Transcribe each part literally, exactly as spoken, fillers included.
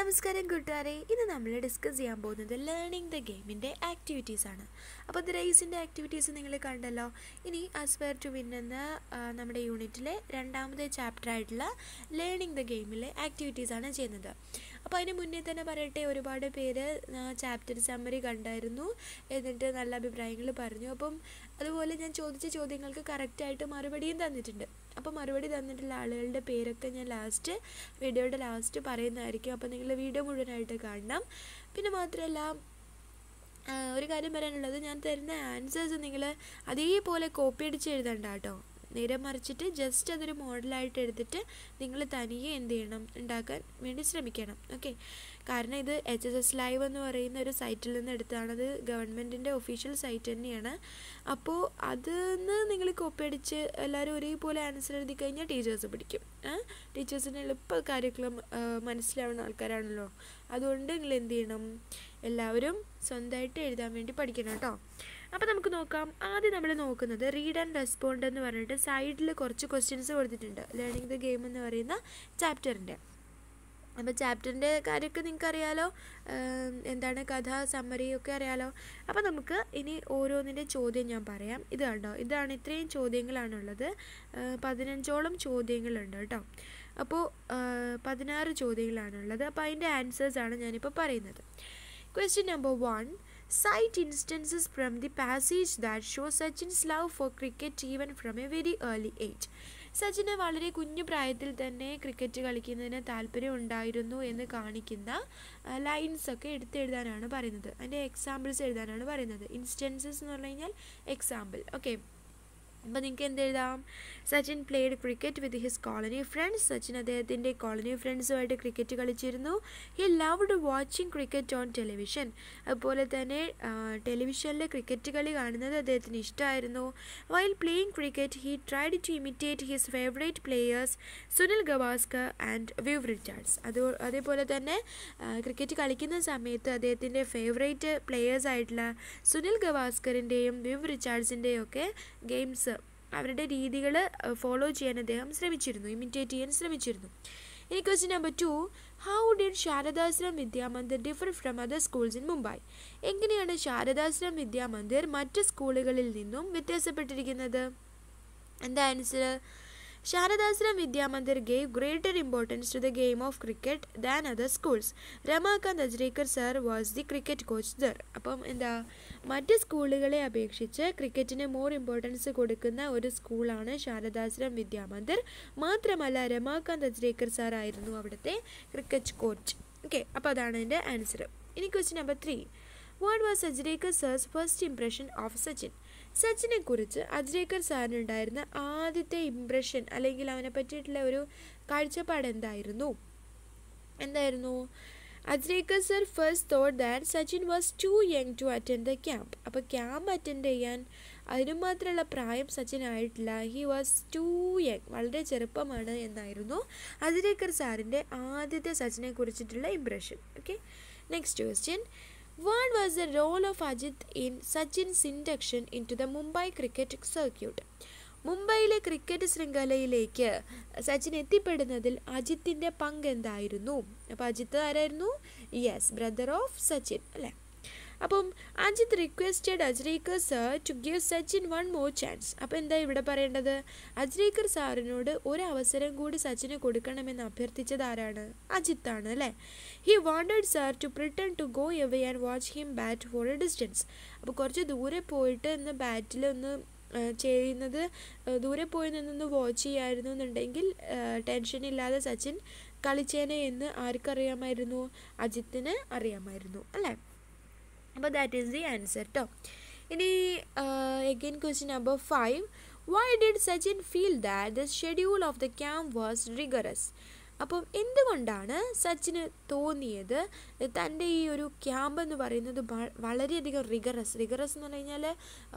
നമസ്കാരം കൂട്ടുകാരെ, ഇന്ന് നമ്മൾ ഡിസ്കസ് ചെയ്യാൻ പോകുന്നത് ലേണിംഗ് ദ ഗെയിമിൻ്റെ ആക്ടിവിറ്റീസാണ്. അപ്പോൾ ദ റേസിൻ്റെ ആക്ടിവിറ്റീസ് നിങ്ങൾ കണ്ടല്ലോ. ഇനി ആസ്പയർ ടു വിൻ എന്ന നമ്മുടെ യൂണിറ്റിലെ രണ്ടാമത്തെ ചാപ്റ്റർ ആയിട്ടുള്ള ലേണിംഗ് ദ ഗെയിമിലെ ആക്ടിവിറ്റീസാണ് ചെയ്യുന്നത്. അപ്പോൾ അതിന് മുന്നേ തന്നെ പറയട്ടെ, ഒരുപാട് പേര് ചാപ്റ്റർ സമ്മറി കണ്ടായിരുന്നു, എന്നിട്ട് നല്ല അഭിപ്രായങ്ങൾ പറഞ്ഞു. അപ്പം അതുപോലെ ഞാൻ ചോദിച്ച ചോദ്യങ്ങൾക്ക് കറക്റ്റായിട്ട് മറുപടിയും തന്നിട്ടുണ്ട്. അപ്പോൾ മറുപടി തന്നിട്ടുള്ള ആളുകളുടെ പേരൊക്കെ ഞാൻ ലാസ്റ്റ് വീഡിയോയുടെ ലാസ്റ്റ് പറയുന്നതായിരിക്കും. അപ്പോൾ നിങ്ങൾ വീഡിയോ മുഴുവനായിട്ട് കാണണം. പിന്നെ മാത്രമല്ല, ഒരു കാര്യം പറയാനുള്ളത്, ഞാൻ തരുന്ന ആൻസേഴ്സ് നിങ്ങൾ അതേപോലെ കോപ്പി അടിച്ച് എഴുതണ്ട കേട്ടോ. നേരെ മറിച്ചിട്ട് ജസ്റ്റ് അതൊരു മോഡലായിട്ട് എടുത്തിട്ട് നിങ്ങൾ തനിയെ എന്ത് ചെയ്യണം, ഉണ്ടാക്കാൻ വേണ്ടി ശ്രമിക്കണം. ഓക്കെ, കാരണം ഇത് എച്ച് എസ് എസ് ലൈവ് എന്ന് പറയുന്ന ഒരു സൈറ്റിൽ നിന്ന് എടുത്താണത്. ഗവൺമെൻറ്റിൻ്റെ ഒഫീഷ്യൽ സൈറ്റ് തന്നെയാണ്. അപ്പോൾ അതിന്ന് നിങ്ങൾ കോപ്പി അടിച്ച് എല്ലാവരും ഒരേപോലെ ആൻസർ എഴുതി കഴിഞ്ഞാൽ ടീച്ചേഴ്സ് പിടിക്കും. ടീച്ചേഴ്സിന് എളുപ്പ കാര്യങ്ങളും മനസ്സിലാവുന്ന ആൾക്കാരാണല്ലോ. അതുകൊണ്ട് നിങ്ങൾ എന്ത് ചെയ്യണം, എല്ലാവരും സ്വന്തമായിട്ട് എഴുതാൻ വേണ്ടി പഠിക്കണം കേട്ടോ. അപ്പോൾ നമുക്ക് നോക്കാം. ആദ്യം നമ്മൾ നോക്കുന്നത് റീഡ് ആൻഡ് റെസ്പോണ്ട് എന്ന് പറഞ്ഞിട്ട് സൈഡിൽ കുറച്ച് ക്വസ്റ്റ്യൻസ് കൊടുത്തിട്ടുണ്ട്, ലേണിംഗ് ദ ഗെയിം എന്ന് പറയുന്ന ചാപ്റ്ററിൻ്റെ. അപ്പോൾ ചാപ്റ്ററിൻ്റെ കാര്യമൊക്കെ നിങ്ങൾക്ക് അറിയാലോ, എന്താണ് കഥ, സമ്മറി ഒക്കെ അറിയാലോ. അപ്പോൾ നമുക്ക് ഇനി ഓരോന്നിൻ്റെ ചോദ്യം ഞാൻ പറയാം. ഇത് കണ്ടോ, ഇതാണ്, ഇത്രയും ചോദ്യങ്ങളാണുള്ളത്. പതിനഞ്ചോളം ചോദ്യങ്ങളുണ്ട് കേട്ടോ. അപ്പോൾ പതിനാറ് ചോദ്യങ്ങളാണുള്ളത്. അപ്പോൾ അതിൻ്റെ ആൻസേഴ്സാണ് ഞാനിപ്പോൾ പറയുന്നത്. Question number one. Cite instances from the passage that show Sachin's love for cricket even from a very early age. സച്ചിന് വളരെ കുഞ്ഞു പ്രായത്തിൽ തന്നെ ക്രിക്കറ്റ് കളിക്കുന്നതിന് താല്പര്യം ഉണ്ടായിരുന്നു എന്ന് കാണിക്കുന്ന ലൈൻസ് ഒക്കെ എടുത്തെഴുതാനാണ് പറയുന്നത്. അതിൻ്റെ എക്സാമ്പിൾസ് എഴുതാനാണ് പറയുന്നത്. ഇൻസ്റ്റൻസസ് എന്ന് പറഞ്ഞു കഴിഞ്ഞാൽ എക്സാമ്പിൾ. ഓക്കെ, അപ്പോൾ നിങ്ങൾക്ക് എന്തെഴുതാം? Sachin played cricket with his colony friends. Sachin അദ്ദേഹത്തിൻ്റെ കോളനി ഫ്രണ്ട്സുമായിട്ട് ക്രിക്കറ്റ് കളിച്ചിരുന്നു. He loved watching cricket on television. അതുപോലെ തന്നെ ടെലിവിഷനിൽ ക്രിക്കറ്റ് കളി കാണുന്നത് അദ്ദേഹത്തിന് ഇഷ്ടമായിരുന്നു. While playing cricket he tried to imitate his favourite players Sunil Gavaskar and Viv Richards. അത് അതേപോലെ തന്നെ ക്രിക്കറ്റ് കളിക്കുന്ന സമയത്ത് അദ്ദേഹത്തിൻ്റെ ഫേവറേറ്റ് പ്ലേയേഴ്സായിട്ടുള്ള സുനിൽ ഗവാസ്കറിൻ്റെയും വിവ് റിച്ചാർഡ്സിൻ്റെയും ഒക്കെ ഗെയിംസ്, അവരുടെ രീതികൾ ഫോളോ ചെയ്യാൻ അദ്ദേഹം ശ്രമിച്ചിരുന്നു, ഇമിറ്റേറ്റ് ചെയ്യാൻ ശ്രമിച്ചിരുന്നു. ഇനി question number two. How did Sharadashram Vidyamandir differ from other schools in Mumbai? എങ്ങനെയാണ് ശാരദാശ്രം വിദ്യാമന്ദിർ മറ്റ് സ്കൂളുകളിൽ നിന്നും വ്യത്യാസപ്പെട്ടിരിക്കുന്നത്? എന്താ answer? Sharadashram Vidyamandir gave greater importance to the game of cricket than other schools. Ramakant Ajrekar sir was the cricket coach there. അപ്പം എന്താ, മറ്റ് സ്കൂളുകളെ അപേക്ഷിച്ച് ക്രിക്കറ്റിന് മോർ ഇമ്പോർട്ടൻസ് കൊടുക്കുന്ന ഒരു സ്കൂളാണ് ശാരദാശ്രം വിദ്യാമന്ദിർ. മാത്രമല്ല രമാകാന്ത് അജ്രേക്കർ സാർ ആയിരുന്നു അവിടുത്തെ ക്രിക്കറ്റ് കോച്ച്. ഓക്കെ, അപ്പോൾ അതാണ് എൻ്റെ ആൻസർ. ഇനി question number three. What was Ajrekar sir's first impression of Sachin? സച്ചിനെ കുറിച്ച് അജ്രേക്കർ സാറിനുണ്ടായിരുന്ന ആദ്യത്തെ ഇംപ്രഷൻ അല്ലെങ്കിൽ അവനെ പറ്റിയിട്ടുള്ള ഒരു കാഴ്ചപ്പാട് എന്തായിരുന്നു? എന്തായിരുന്നു? Ajrekar sir first thought that Sachin was too young to attend the camp. അപ്പോൾ ക്യാമ്പ് അറ്റൻഡ് ചെയ്യാൻ അതിനും മാത്രമുള്ള പ്രായം സച്ചിൻ ആയിട്ടില്ല. ഹി വാസ് ടു യങ്, വളരെ ചെറുപ്പമാണ് എന്നായിരുന്നു അജ്രേക്കർ സാറിൻ്റെ ആദ്യത്തെ സച്ചിനെ കുറിച്ചിട്ടുള്ള impression. Okay, next question. What was the role of Ajit in Sachin's induction into the Mumbai cricket circuit? മുംബൈയിലെ ക്രിക്കറ്റ് ശൃംഖലയിലേക്ക് സച്ചിൻ എത്തിപ്പെടുന്നതിൽ അജിത്തിൻ്റെ പങ്ക് എന്തായിരുന്നു? അപ്പോൾ അജിത്ത് ആരായിരുന്നു? യെസ്, ബ്രദർ ഓഫ് സച്ചിൻ അല്ലേ. അപ്പം Ajit requested Ajrekar sir to give Sachin one more chance. അപ്പോൾ എന്താ ഇവിടെ പറയേണ്ടത്? അജ്രേക്കർ സാറിനോട് ഒരു അവസരം കൂടി സച്ചിന് കൊടുക്കണമെന്ന് അഭ്യർത്ഥിച്ചത് ആരാണ്? അജിത്താണ് അല്ലേ. He wanted sir to pretend to go away and watch him bat for a distance. അപ്പോൾ കുറച്ച് ദൂരെ പോയിട്ട് ഒന്ന് ബാറ്റിൽ ഒന്ന് ചെയ്യുന്നത്, ദൂരെ പോയി നിന്നൊന്ന് വാച്ച് ചെയ്യായിരുന്നു എന്നുണ്ടെങ്കിൽ ടെൻഷൻ ഇല്ലാതെ സച്ചിൻ കളിച്ചേനെ എന്ന് ആർക്കറിയാമായിരുന്നു? അജിത്തിന് അറിയാമായിരുന്നു അല്ലേ. അപ്പോൾ ദാറ്റ് ഈസ് ദി ആൻസർ കേട്ടോ. ഇനി again question number five. Why did Sachin feel that the schedule of the camp was rigorous? അപ്പം എന്തുകൊണ്ടാണ് സച്ചിന് തോന്നിയത് തൻ്റെ ഈ ഒരു ക്യാമ്പ് എന്ന് പറയുന്നത് വളരെയധികം റിഗറസ് റിഗറസ് എന്ന് പറഞ്ഞു കഴിഞ്ഞാൽ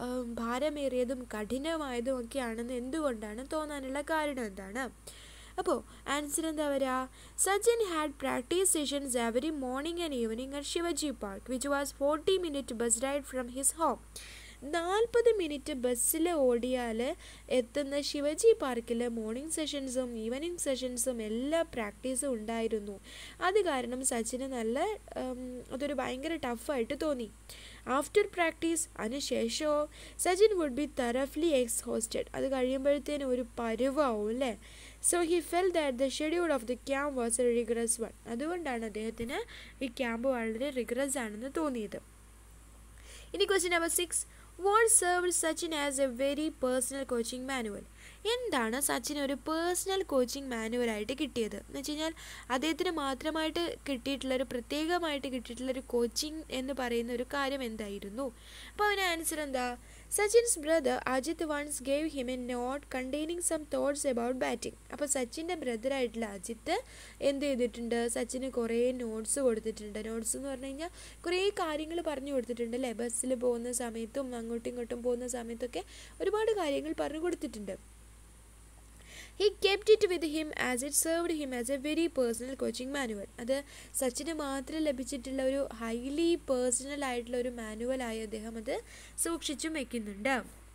ഭാരമേറിയതും കഠിനമായതും ഒക്കെയാണെന്ന് എന്തുകൊണ്ടാണ് തോന്നാനുള്ള കാരണം എന്താണ്? അപ്പോൾ ആൻസർ എന്താ വരിക? Sachin had practice sessions every morning and evening at Shivaji Park which was forty minute bus ride from his home. നാൽപ്പത് മിനിറ്റ് ബസ്സിൽ ഓടിയാൽ എത്തുന്ന ശിവജി പാർക്കിൽ മോർണിംഗ് സെഷൻസും ഈവനിങ് സെഷൻസും എല്ലാ പ്രാക്ടീസും ഉണ്ടായിരുന്നു. അത് കാരണം സച്ചിന് നല്ല അതൊരു ഭയങ്കര ടഫായിട്ട് തോന്നി. ആഫ്റ്റർ പ്രാക്ടീസ് അതിനുശേഷമോ Sachin would be thoroughly exhausted. അത് കഴിയുമ്പോഴത്തേനും ഒരു പരുവാവും അല്ലേ. So he felt that the schedule of the camp was a rigorous one. അതുകൊണ്ടാണ് അദ്ദേഹത്തിന് ഈ ക്യാമ്പ് വളരെ റിഗ്രസ് ആണെന്ന് തോന്നിയത്. ഇനി question number six. What served Sachin as a very personal coaching manual. എന്താണ് സച്ചിന് ഒരു പേഴ്സണൽ കോച്ചിങ് മാനുവലായിട്ട് കിട്ടിയത് എന്ന് വെച്ച് കഴിഞ്ഞാൽ അദ്ദേഹത്തിന് മാത്രമായിട്ട് കിട്ടിയിട്ടുള്ളൊരു പ്രത്യേകമായിട്ട് കിട്ടിയിട്ടുള്ളൊരു കോച്ചിങ് എന്ന് പറയുന്ന ഒരു കാര്യം എന്തായിരുന്നു? അപ്പോൾ അവന് ആൻസർ എന്താ? Sachin's brother Ajit once gave him a note containing some thoughts about batting. അപ്പോൾ സച്ചിൻ്റെ ബ്രദറായിട്ടുള്ള അജിത്ത് എന്ത് ചെയ്തിട്ടുണ്ട്? സച്ചിന് കുറേ നോട്ട്സ് കൊടുത്തിട്ടുണ്ട്. നോട്ട്സ് എന്ന് പറഞ്ഞു കഴിഞ്ഞാൽ കുറേ കാര്യങ്ങൾ പറഞ്ഞു കൊടുത്തിട്ടുണ്ട് അല്ലേ. ബസ്സിൽ പോകുന്ന സമയത്തും അങ്ങോട്ടും ഇങ്ങോട്ടും പോകുന്ന സമയത്തൊക്കെ ഒരുപാട് കാര്യങ്ങൾ പറഞ്ഞു കൊടുത്തിട്ടുണ്ട്. He kept it with him as it served him as a very personal coaching manual. അത് സച്ചിന് മാത്രം ലഭിച്ചിട്ടുള്ള ഒരു ഹൈലി പേഴ്സണൽ ആയിട്ടുള്ള ഒരു മാനുവലായി അദ്ദേഹം അത് സൂക്ഷിച്ചും വെക്കുന്നുണ്ട്.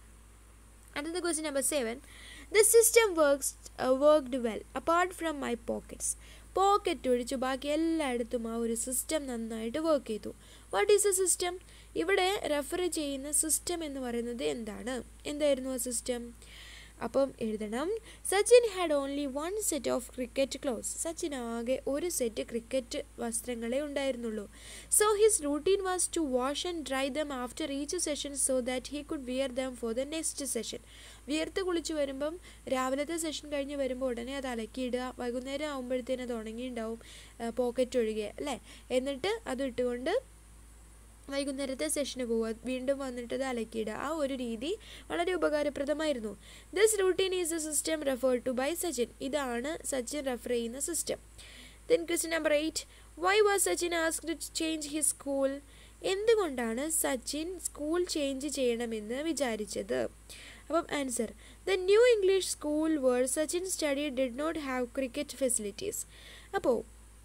അടുത്ത question number seven. The system works worked well apart from my pockets. Pocket ഒഴിച്ച് ബാക്കി എല്ലായിടത്തും ആ ഒരു സിസ്റ്റം നന്നായിട്ട് വർക്ക് ചെയ്തു. What is a system? ഇവിടെ റെഫർ ചെയ്യുന്ന സിസ്റ്റം എന്ന് പറയുന്നത് എന്താണ്? എന്തായിരുന്നു ആ സിസ്റ്റം? അപ്പം എഴുതണം. Sachin had only one set of cricket clothes. Sachin ആകെ ഒരു സെറ്റ് ക്രിക്കറ്റ് വസ്ത്രങ്ങളെ ഉണ്ടായിരുന്നുള്ളൂ. So his routine was to wash and dry them after each session so that he could wear them for the next session. വിയർത്ത് കുളിച്ച് വരുമ്പം രാവിലത്തെ session കഴിഞ്ഞ് വരുമ്പോൾ ഉടനെ അത് അലക്കിയിടുക. വൈകുന്നേരം ആകുമ്പോഴത്തേനും അത് ഉണങ്ങിയിട്ടുണ്ടാവും, പോക്കറ്റ് ഒഴികെ അല്ലേ. എന്നിട്ട് അത് ഇട്ടുകൊണ്ട് വൈകുന്നേരത്തെ സെഷന് പോവുക, വീണ്ടും വന്നിട്ട് അത് അലക്കിയിടുക. ആ ഒരു രീതി വളരെ ഉപകാരപ്രദമായിരുന്നു. This routine is a system referred to by Sachin. ഇതാണ് സച്ചിൻ റെഫർ ചെയ്യുന്ന system. Then question number eight. Why was Sachin asked to change his school. എന്തുകൊണ്ടാണ് സച്ചിൻ സ്കൂൾ ചേഞ്ച് ചെയ്യണമെന്ന് വിചാരിച്ചത്? അപ്പം answer. The New English School where Sachin study did not have cricket facilities. അപ്പോൾ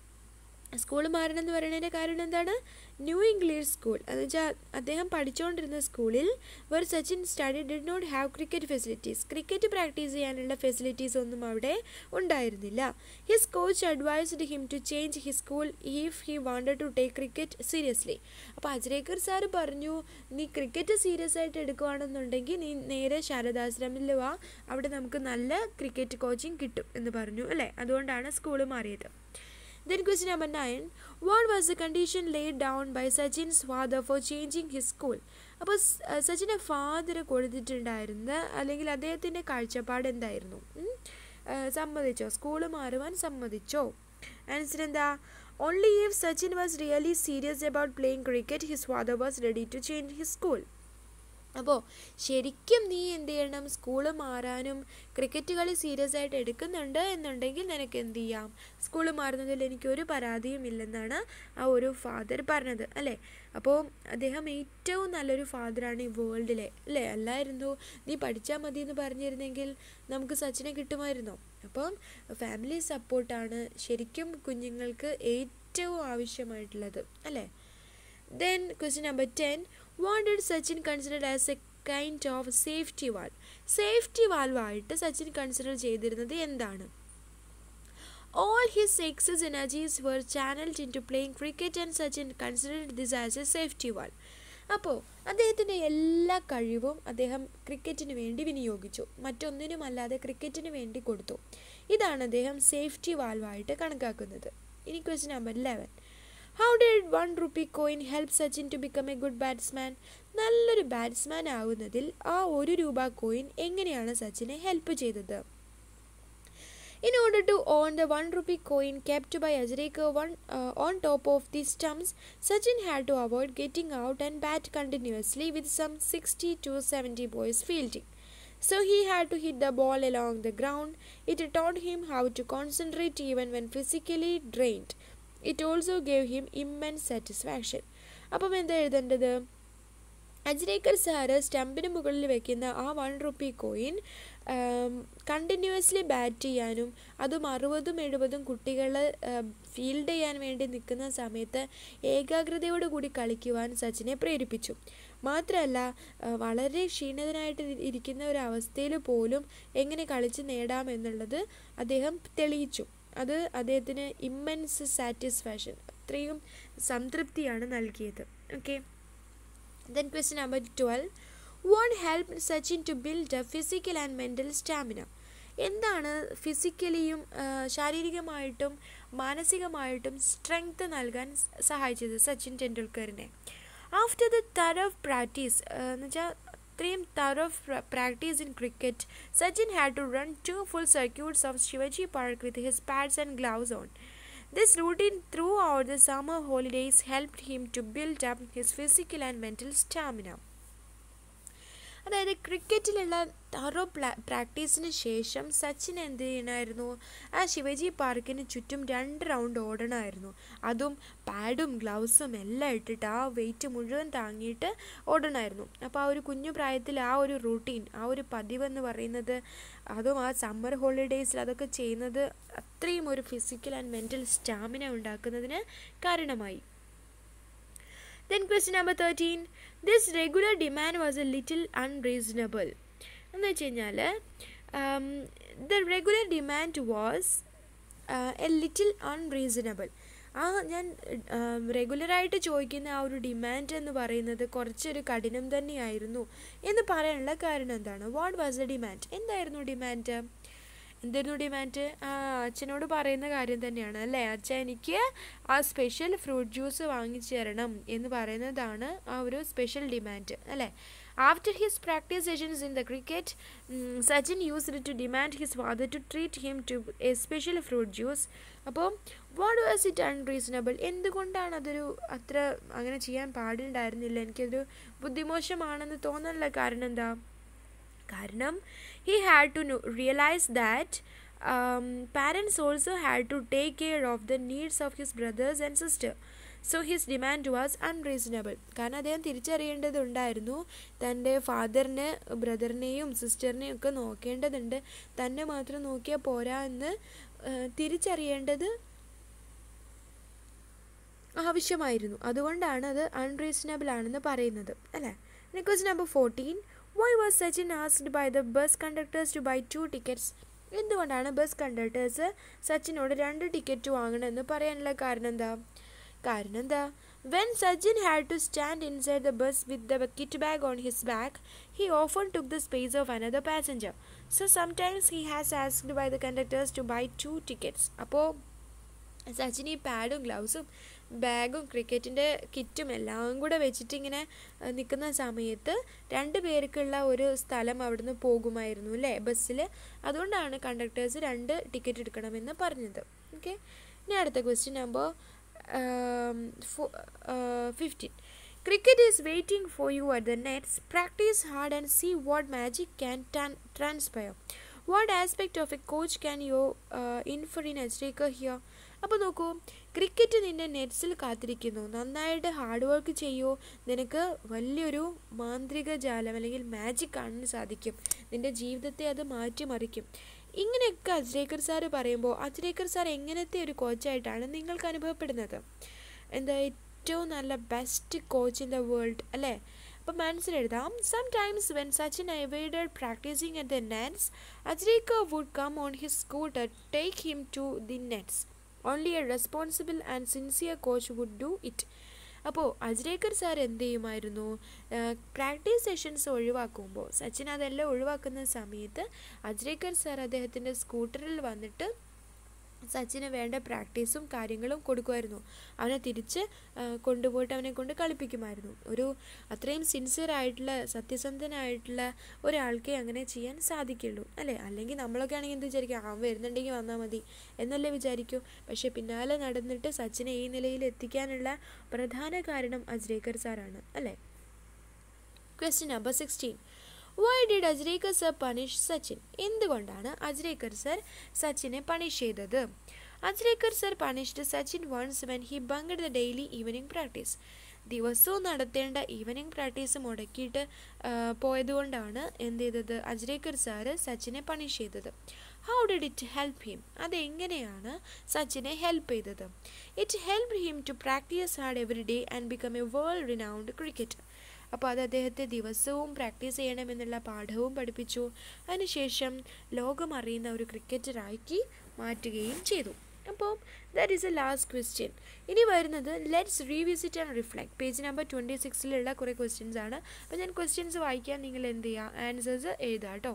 school മാറണമെന്ന് പറയുന്നതിൻ്റെ കാരണം എന്താണ്? ന്യൂ ഇംഗ്ലീഷ് സ്കൂൾ എന്ന് വെച്ചാൽ അദ്ദേഹം പഠിച്ചുകൊണ്ടിരുന്ന സ്കൂളിൽ where Sachin study did not have cricket facilities. Cricket practice ചെയ്യാനുള്ള ഫെസിലിറ്റീസ് ഒന്നും അവിടെ ഉണ്ടായിരുന്നില്ല. His coach advised him to change his school if he wanted to take cricket seriously. അപ്പോൾ അജ്രേക്കർ സാറ് പറഞ്ഞു, നീ ക്രിക്കറ്റ് സീരിയസ് ആയിട്ട് എടുക്കുകയാണെന്നുണ്ടെങ്കിൽ നീ നേരെ ശാരദാശ്രമിൽ വാ, അവിടെ നമുക്ക് നല്ല ക്രിക്കറ്റ് കോച്ചിങ് കിട്ടും എന്ന് പറഞ്ഞു അല്ലേ. അതുകൊണ്ടാണ് സ്കൂൾ മാറിയത്. Then question number nine. What was the condition laid down by Sachin's father for changing his school? അപ്പോൾ സച്ചിൻ്റെ ഫാദർ കൊടുത്തിട്ടുണ്ടായിരുന്ന അല്ലെങ്കിൽ അദ്ദേഹത്തിൻ്റെ കാഴ്ചപ്പാട് എന്തായിരുന്നു? സമ്മതിച്ചോ? സ്കൂൾ മാറുവാൻ സമ്മതിച്ചോ? ആൻസർ എന്താ? Only if Sachin was really serious about playing cricket, his father was ready to change his school. അപ്പോൾ ശരിക്കും നീ എന്ത് ചെയ്യണം? സ്കൂൾ മാറാനും ക്രിക്കറ്റ് കളി സീരിയസ് ആയിട്ട് എടുക്കുന്നുണ്ട് എന്നുണ്ടെങ്കിൽ നിനക്ക് എന്ത് ചെയ്യാം? സ്കൂൾ മാറുന്നതിൽ എനിക്കൊരു പരാതിയും ഇല്ലെന്നാണ് ആ ഒരു ഫാദർ പറഞ്ഞത് അല്ലേ. അപ്പോൾ അദ്ദേഹം ഏറ്റവും നല്ലൊരു ഫാദറാണ് ഈ വേൾഡിലെ അല്ലേ. അല്ലായിരുന്നു നീ പഠിച്ചാൽ മതി എന്ന് പറഞ്ഞിരുന്നെങ്കിൽ നമുക്ക് സച്ചിനെ കിട്ടുമായിരുന്നോ? അപ്പം ഫാമിലി സപ്പോർട്ടാണ് ശരിക്കും കുഞ്ഞുങ്ങൾക്ക് ഏറ്റവും ആവശ്യമായിട്ടുള്ളത് അല്ലേ. Then question number ten. What did Sachin consider as a kind of safety valve? Safety valve ആയിട്ട് സച്ചിൻ കൺസിഡർ ചെയ്തിരുന്നത് എന്താണ്? All his excess energies were channeled into playing cricket and Sachin considered this as a safety valve. അപ്പോൾ അദ്ദേഹത്തിൻ്റെ എല്ലാ കഴിവും അദ്ദേഹം ക്രിക്കറ്റിന് വേണ്ടി വിനിയോഗിച്ചു, മറ്റൊന്നിനുമല്ലാതെ ക്രിക്കറ്റിന് വേണ്ടി കൊടുത്തു. ഇതാണ് അദ്ദേഹം സേഫ്റ്റി വാൽവായിട്ട് കണക്കാക്കുന്നത്. ഇനി question number eleven. How did one rupee coin help Sachin to become a good batsman? നല്ലൊരു ബാറ്റ്സ്മാൻ ആവുന്നതിൽ ആ ഒരു രൂപ കോയിൻ എങ്ങനെയാണ് സച്ചിനെ ഹെൽപ്പ് ചെയ്തത്? In order to own the one rupee coin kept by Ajrekar one uh, on top of the stumps, Sachin had to avoid getting out and bat continuously with some sixty to seventy boys fielding. So he had to hit the ball along the ground. It taught him how to concentrate even when physically drained. It also gave him immense satisfaction. അപ്പം എന്താ എഴുതേണ്ടത്? Ajrekar sir സ്റ്റമ്പിന് മുകളിൽ വെക്കുന്ന ആ one rupee coin continuously bat ചെയ്യാനും അതും അറുപതും എഴുപതും കുട്ടികൾ ഫീൽഡ് ചെയ്യാൻ വേണ്ടി നിൽക്കുന്ന സമയത്ത് ഏകാഗ്രതയോടുകൂടി കളിക്കുവാൻ സച്ചിനെ പ്രേരിപ്പിച്ചു. മാത്രമല്ല വളരെ ക്ഷീണിതനായിട്ട് ഇരിക്കുന്ന ഒരു അവസ്ഥയിൽ പോലും എങ്ങനെ കളിച്ച് നേടാമെന്നുള്ളത് അദ്ദേഹം തെളിയിച്ചു. അത് അദ്ദേഹത്തിന് ഇമ്മൻസ് സാറ്റിസ്ഫാക്ഷൻ, അത്രയും സംതൃപ്തിയാണ് നൽകിയത്. Okay, then question number twelve, what helped Sachin to build a physical and mental stamina? എന്താണ് ഫിസിക്കലിയും ശാരീരികമായിട്ടും മാനസികമായിട്ടും സ്ട്രെങ്ത് നൽകാൻ സഹായിച്ചത് സച്ചിൻ ടെണ്ടുൽക്കറിനെ? ആഫ്റ്റർ ദ തറവ് പ്രാക്ടീസ് എന്ന് വെച്ചാൽ അത്രയും thorough practice in cricket, Sachin had to run two full circuits of Shivaji Park with his pads and gloves on. This routine throughout the summer holidays helped him to build up his physical and mental stamina. അതായത് ക്രിക്കറ്റിലുള്ള thorough പ്രാക്ടീസിന് ശേഷം സച്ചിൻ എന്ത് ചെയ്യണമായിരുന്നു? ആ ശിവജി പാർക്കിന് ചുറ്റും രണ്ട് round ഓടണമായിരുന്നു. അതും പാഡും ഗ്ലൗസും എല്ലാം ഇട്ടിട്ട് ആ വെയിറ്റ് മുഴുവൻ താങ്ങിയിട്ട് ഓടണമായിരുന്നു. അപ്പോൾ ആ ഒരു കുഞ്ഞു പ്രായത്തിൽ ആ ഒരു റൂട്ടീൻ, ആ ഒരു പതിവെന്ന് പറയുന്നത്, അതും ആ സമ്മർ ഹോളിഡേയ്സിൽ അതൊക്കെ ചെയ്യുന്നത് അത്രയും ഒരു ഫിസിക്കൽ ആൻഡ് മെൻ്റൽ സ്റ്റാമിന ഉണ്ടാക്കുന്നതിന് കാരണമായി. Then question number thirteen, this regular demand was a little unreasonable. എന്ന് വെച്ച് കഴിഞ്ഞാൽ the regular demand was a little unreasonable. ആ ഞാൻ റെഗുലറായിട്ട് ചോദിക്കുന്ന ആ ഒരു ഡിമാൻഡ് എന്ന് പറയുന്നത് കുറച്ചൊരു കഠിനം തന്നെയായിരുന്നു എന്ന് പറയാനുള്ള കാരണം എന്താണ്? What was the demand? എന്തായിരുന്നു ഡിമാൻഡ്? എന്തായിരുന്നു ഡിമാൻഡ്? ആ അച്ഛനോട് പറയുന്ന കാര്യം തന്നെയാണ് അല്ലേ? അച്ഛൻ എനിക്ക് ആ സ്പെഷ്യൽ ഫ്രൂട്ട് ജ്യൂസ് വാങ്ങിച്ചു തരണം എന്ന് പറയുന്നതാണ് ആ ഒരു സ്പെഷ്യൽ ഡിമാൻഡ് അല്ലേ? After his practice sessions in the cricket, Sachin used to demand his father to treat him to a special fruit juice. അപ്പോൾ വാട്ട് വാസ് ഇറ്റ് അൺറീസണബിൾ? എന്തുകൊണ്ടാണ് അതൊരു അത്ര അങ്ങനെ ചെയ്യാൻ പാടുണ്ടായിരുന്നില്ല? എനിക്കതൊരു ബുദ്ധിമോശമാണെന്ന് തോന്നാനുള്ള കാരണം എന്താ? കാരണം he had to know, realize that um, parents also had to take care of the needs of his brothers and sister. So his demand was unreasonable. കാരണം അദ്ദേഹം തിരിച്ചറിയേണ്ടതുണ്ടായിരുന്നു തൻ്റെ ഫാദറിന് ബ്രദറിനെയും സിസ്റ്ററിനെയും ഒക്കെ നോക്കേണ്ടതുണ്ട്, തന്നെ മാത്രം നോക്കിയാൽ പോരാ എന്ന് തിരിച്ചറിയേണ്ടത് ആവശ്യമായിരുന്നു. അതുകൊണ്ടാണ് അത് അൺറീസണബിൾ ആണെന്ന് പറയുന്നത് അല്ലേ? Question number fourteen, why was Sachin asked by the bus conductors to buy two tickets? എന്തുകൊണ്ടാണ് ബസ് കണ്ടക്ടേഴ്സ് സച്ചിനോട് രണ്ട് ടിക്കറ്റ് വാങ്ങണമെന്ന് പറയാനുള്ള കാരണം എന്താ? കാരണം എന്താ? When Sachin had to stand inside the bus with the kit bag on his back, he often took the space of another passenger. So sometimes he has asked by the conductors to buy two tickets. അപ്പോൾ സച്ചിൻ ഈ പാഡും ഗ്ലൗസും ബാഗും ക്രിക്കറ്റിൻ്റെ കിറ്റും എല്ലാം കൂടെ വെച്ചിട്ട് ഇങ്ങനെ നിൽക്കുന്ന സമയത്ത് രണ്ട് പേർക്കുള്ള ഒരു സ്ഥലം അവിടുന്ന് പോകുമായിരുന്നു അല്ലേ ബസ്സിൽ. അതുകൊണ്ടാണ് കണ്ടക്ടേഴ്സ് രണ്ട് ടിക്കറ്റ് എടുക്കണമെന്ന് പറഞ്ഞത്. ഓക്കെ, ഇനി അടുത്ത question number fifteen, cricket is waiting for you at the nets. Practice hard and see what magic can tan- transpire. What aspect of a coach can you uh, infer in Ajrekar here? അപ്പോൾ നോക്കൂ, cricket നിൻ്റെ നെറ്റ്സിൽ കാത്തിരിക്കുന്നു. നന്നായിട്ട് hard work ചെയ്യൂ, നിനക്ക് വലിയൊരു മാന്ത്രിക ജാലം അല്ലെങ്കിൽ മാജിക് കാണാൻ സാധിക്കും, നിൻ്റെ ജീവിതത്തെ അത് മാറ്റിമറിക്കും. ഇങ്ങനെയൊക്കെ അജ്രേക്കർ സാറ് പറയുമ്പോൾ അജ്രേക്കർ സാർ എങ്ങനത്തെ ഒരു കോച്ചായിട്ടാണ് നിങ്ങൾക്ക് അനുഭവപ്പെടുന്നത്? എന്താ ഏറ്റവും നല്ല best coach in the world അല്ലേ? അപ്പോൾ മനസ്സിലെഴുതാം, sometimes when Sachin avoided practising at the nets, Ajrekar would come on his scooter take him to the nets. Only a responsible and sincere coach would do it. അപ്പോൾ Ajrekar sir എന്ത് ചെയ്യുമായിരുന്നു? Practice sessions ഒഴിവാക്കുമ്പോൾ, Sachin അതെല്ലാം ഒഴിവാക്കുന്ന സമയത്ത് Ajrekar sir അദ്ദേഹത്തിൻ്റെ സ്കൂട്ടറിൽ വന്നിട്ട് സച്ചിന് വേണ്ട പ്രാക്ടീസും കാര്യങ്ങളും കൊടുക്കുമായിരുന്നു. അവനെ തിരിച്ച് കൊണ്ടുപോയിട്ട് അവനെ കൊണ്ട് കളിപ്പിക്കുമായിരുന്നു. ഒരു അത്രയും സിൻസിയർ ആയിട്ടുള്ള സത്യസന്ധനായിട്ടുള്ള ഒരാൾക്കേ അങ്ങനെ ചെയ്യാൻ സാധിക്കുള്ളൂ അല്ലേ? അല്ലെങ്കിൽ നമ്മളൊക്കെ ആണെങ്കിൽ എന്ത് വിചാരിക്കും, അവൻ വരുന്നുണ്ടെങ്കിൽ വന്നാൽ മതി എന്നല്ലേ വിചാരിക്കൂ. പക്ഷേ പിന്നാലെ നടന്നിട്ട് സച്ചിനെ ഈ നിലയിൽ എത്തിക്കാനുള്ള പ്രധാന കാരണം അജ്രേക്കർ സാറാണ് അല്ലേ? Question number sixteen, why did Ajrekar sir punish Sachin? എന്തുകൊണ്ടാണ് അജ്രേക്കർ സർ സച്ചിനെ പണിഷ് ചെയ്തത്? Ajrekar sir punished Sachin once when he bunked the daily evening practice. ദിവസവും നടത്തേണ്ട ഈവനിങ് പ്രാക്ടീസ് മുടക്കിയിട്ട് പോയതുകൊണ്ടാണ് എന്ത് ചെയ്തത് അജ്രേക്കർ സാറ് സച്ചിനെ പണിഷ് ചെയ്തത്. How did it help him? അതെങ്ങനെയാണ് സച്ചിനെ ഹെൽപ്പ് ചെയ്തത്? It help him to practise hard every day and become a world renowned cricketer. അപ്പോൾ അത് അദ്ദേഹത്തെ ദിവസവും പ്രാക്ടീസ് ചെയ്യണമെന്നുള്ള പാഠവും പഠിപ്പിച്ചു. അതിനുശേഷം ലോകം അറിയുന്ന ഒരു ക്രിക്കറ്ററാക്കി മാറ്റുകയും ചെയ്തു. അപ്പോൾ that is a last question. ഇനി വരുന്നത് let's revisit and reflect. Page number twenty സിക്സിലുള്ള കുറേ ക്വസ്റ്റ്യൻസ് ആണ്. അപ്പോൾ ഞാൻ ക്വസ്റ്റ്യൻസ് വായിക്കാൻ, നിങ്ങൾ എന്ത് ചെയ്യുക, ആൻസേഴ്സ് എഴുതുക കേട്ടോ.